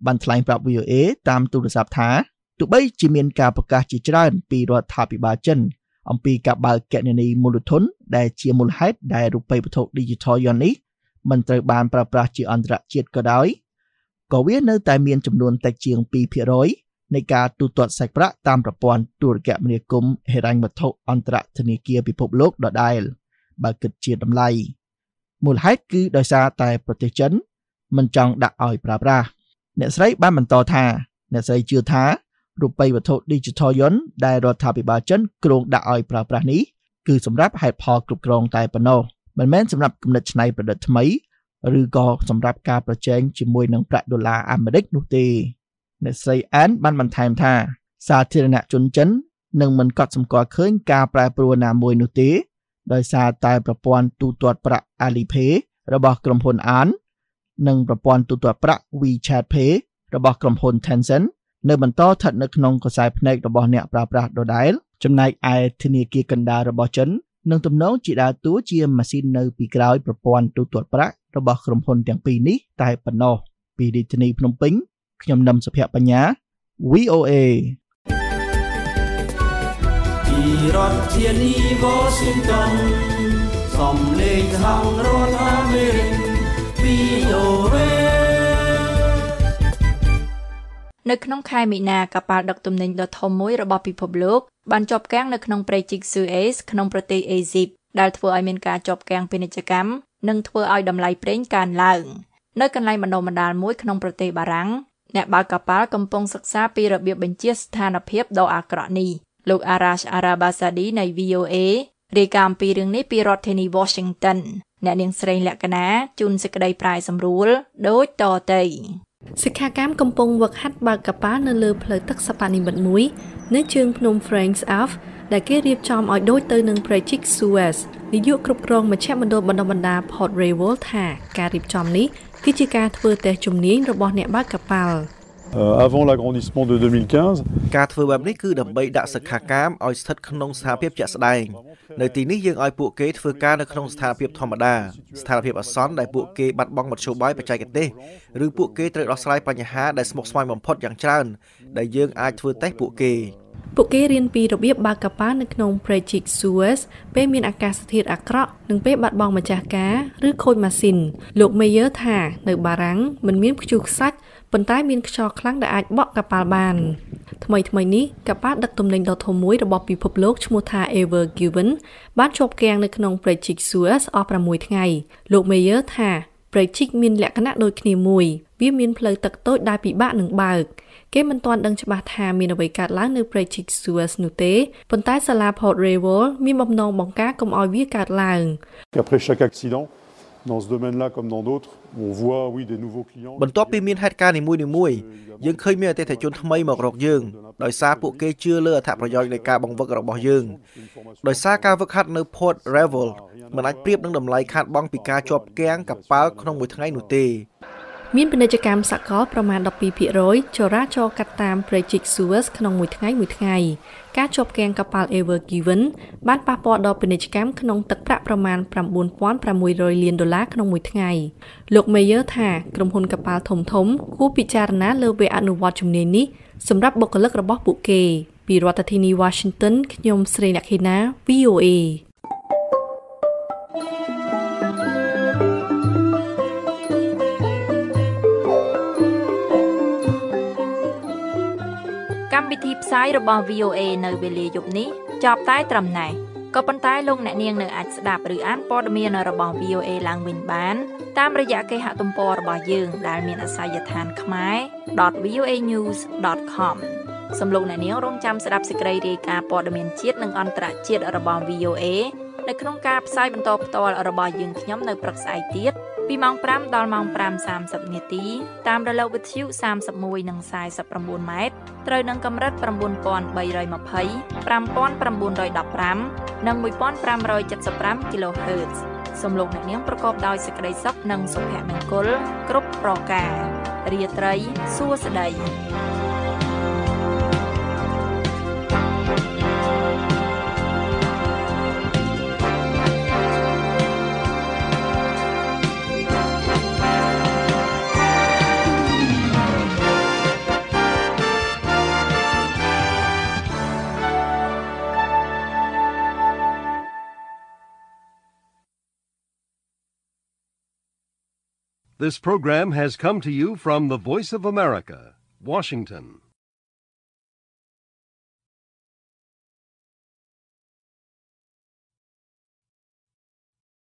បានថ្លែងប្រាប់ วี โอ เอ តាមទូរស័ព្ទថាទោះបីជាមានការប្រកាសជាច្រើនពីរដ្ឋាភិបាលចិនអំពីការបើកគណនីមូលធនដែលជាមូលហេតុដែលរូបិយវត្ថុ Digital Yuan នេះមិនត្រូវបានប្រើប្រាស់ជាអន្តរជាតិក៏ដោយក៏វានៅតែមានចំនួនតិចជាង ពីរភាគរយ នៃការទូទាត់សាច់ប្រាក់តាមប្រព័ន្ធទូរគមនាគមន៍ហិរញ្ញវត្ថុអន្តរធនាគារពិភពលោកដដែលបើគិតជាតម្លៃមូលហេតុគឺដោយសារតែប្រទេសចិនមិនចង់ដាក់ឲ្យប្រើប្រាស់អ្នកស្រីបានបន្តថាអ្នកស្រីជឿថារូបិយវត្ថុ Digital Yuan ដែលរដ្ឋាភិបាលចិនគ្រោងដាក់ឲ្យប្រើប្រាស់នេះគឺសម្រាប់ហេតុផលគ្រប់គ្រងតែប៉ុណ្ណោះមិនមែនសម្រាប់គំនិតច្នៃប្រឌិតថ្មីឬក៏សម្រាប់ការប្រជែងជាមួយនឹងប្រាក់ដុល្លារអាមេរិកនោះទេអ្នកស្រីអានបានបន្ថែមថាសាធារណជនចិននឹងមិនកត់សម្គាល់ឃើញការប្រែប្រួលណាមួយនោះទេដោយសារតែប្រព័ន្ធទូទាត់ប្រាក់ Alipay របស់ក្រុមហ៊ុន Ant និងប្រព័ន្ធទូទាត់ប្រាក់ WeChat Pay របស់ក្រុមហ៊ុន Tencent នៅបន្តស្ថិតនៅក្នុងខ្សែភ្នែករបស់អ្នកប្រើប្រាស់ដដែលចំណែកឯធនាគារកណ្ដាលរបស់ចិននឹងទំនងជាដើរតួជាម៉ាស៊ីននៅពីក្រោយប្រព័ន្ធទូទាត់ប្រាក់របស់ក្រុមហ៊ុនទាំងពីរនេះតែប៉ុណ្ណោះពីរាជធានីភ្នំពេញខ្ញុំនឹមសុភ័ក្របញ្ញា วี โอ เอពីរដ្ឋធានី Washington សំឡេងខាងរដ្ឋអាមេរិក វី โอ เอនៅក្នុងខែមីនាកប៉ាល់ដឹកទំនិញដ៏ធំមួយរបស់ពិភពលោកបានជាប់គាំងនៅក្នុងព្រៃជីកស៊ូអេសក្នុងប្រទេសអេស៊ីបដែលធ្វើឲ្យមានការជាប់គាំងពាណិជ្ជកម្មនិងធ្វើឲ្យតម្លៃប្រេងកើនឡើងនៅកន្លែងបណ្ដុះបណ្ដាលមួយក្នុងប្រទេសបារាំងអ្នកបើកកប៉ាល់កំពុងសិក្សាពីរបៀបបញ្ជាស្ថានភាពដ៏អាក្រក់នេះលោក Arash Arabasadi នៃ វី โอ เอ រាយការណ៍អំពីរឿងនេះពីរដ្ឋធានី Washington អ្នកនាងស្រីលក្ខណាជូនសេចក្តីប្រាយសម្រួលដូចតទៅសិក្ខាកាមកំពុងវឹកហាត់បើកកប៉ាល់នៅលើផ្លូវទឹកសប្តាហ៍និមិត្តមួយនៅជើងភ្នំ Franks Alf ដែលគេរៀបចំឲ្យដូចទៅនឹងព្រៃជីក Suez នាយកគ្រប់គ្រងមជ្ឈមណ្ឌលបណ្ដុះបណ្ដាល Port Royal ថាការរៀបចំនេះគឺជាការធ្វើតេស្តជំនាញរបស់អ្នកបើកកប៉ាល់ avant l'agrandissement de deux mille quinze ការធ្វើបែបនេះគឺដើម្បីដាក់សិក្ខាកាមឲ្យស្ថិតក្នុងស្ថានភាពជាក់ស្ដែងនៅទីនេះយើងឲ្យពួកគេធ្វើការនៅក្នុងស្ថានភាពធម្មតាស្ថានភាពអាសន្នដែលពួកគេបាត់បង់មធ្យោបាយបច្ចេកទេសឬពួកគេត្រូវដោះស្រាយបញ្ហាដែលស្មុគស្មាញបំផុតយ៉ាងច្រើនដែលយើងអាចធ្វើតេស្តពួកគេពួកគេរៀនពីរបៀបបើកកប៉ាល់នៅក្នុងព្រៃជីក Suez ពេលមានអាកាសធាតុអាក្រក់និងពេលបាត់បង់ម្ចាស់ការឬខូចម៉ាស៊ីនលោក Mayer ថានៅបារាំងមិនមានព្យុះខ្សាច់ប៉ុន្តែមានខ្យល់ខ្លាំងដែលអាចបក់កប៉ាល់បានថ្មីថ្មីនេះកប៉ាល់ដឹកទំនិញដ៏ធំមួយរបស់ពិភពលោកឈ្មោះថា Ever Given បានជាប់គាំងនៅក្នុងព្រៃជីក Suez អស់ប្រាំមួយថ្ងៃលោក Mayer ថាព្រៃជីកមានលក្ខណៈដូចគ្នាមួយវាមានផ្លូវទឹកតូចដែលពិបាកនឹងបើកគេមិនទាន់ដឹងច្បាស់ថាមានអ្វីកើតឡើងនៅព្រៃជីក Suez នោះទេប៉ុន្តែសាលា Port Royal មានបំណងបង្ការកុំឲ្យវាកើតឡើង Après chaque accident dans ce domaine-là comme dans d'autres on voit oui des nouveaux clients បន្ទាប់ពីមានហេតុការណ៍នីមួយៗយើងឃើញមានអតិថិជនថ្មីមករកយើងដោយសារពួកគេជឿលើអត្ថប្រយោជន៍នៃការបង្វឹករបស់យើងដោយសារការវឹកហាត់នៅ Port Royal មិនអាចប្រៀបនឹងតម្លៃខាតបង់ពីការជាប់គាំងកប៉ាល់ក្នុងមួយថ្ងៃនោះទេមានពាណិជ្ជកម្មសកលប្រមាណ ដប់ពីរភាគរយ ចរាចរកាត់តាមព្រៃជីក Suez ក្នុងមួយថ្ងៃមួយថ្ងៃការជាប់គាំងកប៉ាល់ Ever Given បានប៉ះពាល់ដល់ពាណិជ្ជកម្មក្នុងទឹកប្រាក់ប្រមាណ ៩ពាន់ប្រាំមួយរយលានដុល្លារក្នុងមួយថ្ងៃលោក Mayer ថាក្រុមហ៊ុនកប៉ាល់ធំៗគួរពិចារណាលើវគ្គអនុវត្តជំនាញនេះសម្រាប់បុគ្គលិករបស់ពួកគេពីរដ្ឋធានី Washington ខ្ញុំស្រីលក្ខិណា វី โอ เอកម្មវិធីផ្សាយរបស់ វី โอ เอ នៅវេលាយប់នេះចប់តែត្រឹមណេះក៏ប៉ុន្តែលោកអ្នកនាងនៅអាចស្ដាប់ឬអានព័ត៌មានរបស់ វី โอ เอ ឡើងវិញបានតាមរយៈគេហទំព័ររបស់យើងដែលមានអាសយដ្ឋាន ខ្មែរ ដត វី អូ เอ ញូស ដត ខម សូមលោកអ្នកនាងរងចាំស្ដាប់សេចក្តីរាយការណ៍ព័ត៌មានជាតិនិងអន្តរជាតិរបស់ វី โอ เอ នៅក្នុងការផ្សាយបន្តផ្ទាល់របស់យើងខ្ញុំនៅព្រឹកស្អែកទៀតពីម៉ោងប្រាំដល់ម៉ោងប្រាំសាមសិបនាទីតាមរលកវិទ្យុសាមសិបមួយនិងសាយសិប៩ម៉ែត្រត្រូវនឹងកម្រិត៩បី២០ ៥៩១៥ និង១៥៧៥ kHz សូមលោកអ្នកនាងប្រកបដោយសេចក្តីសុខនិងសុភមង្គលគ្រប់ប្រការរាត្រីសួស្តី This program has come to you from the Voice of America, Washington.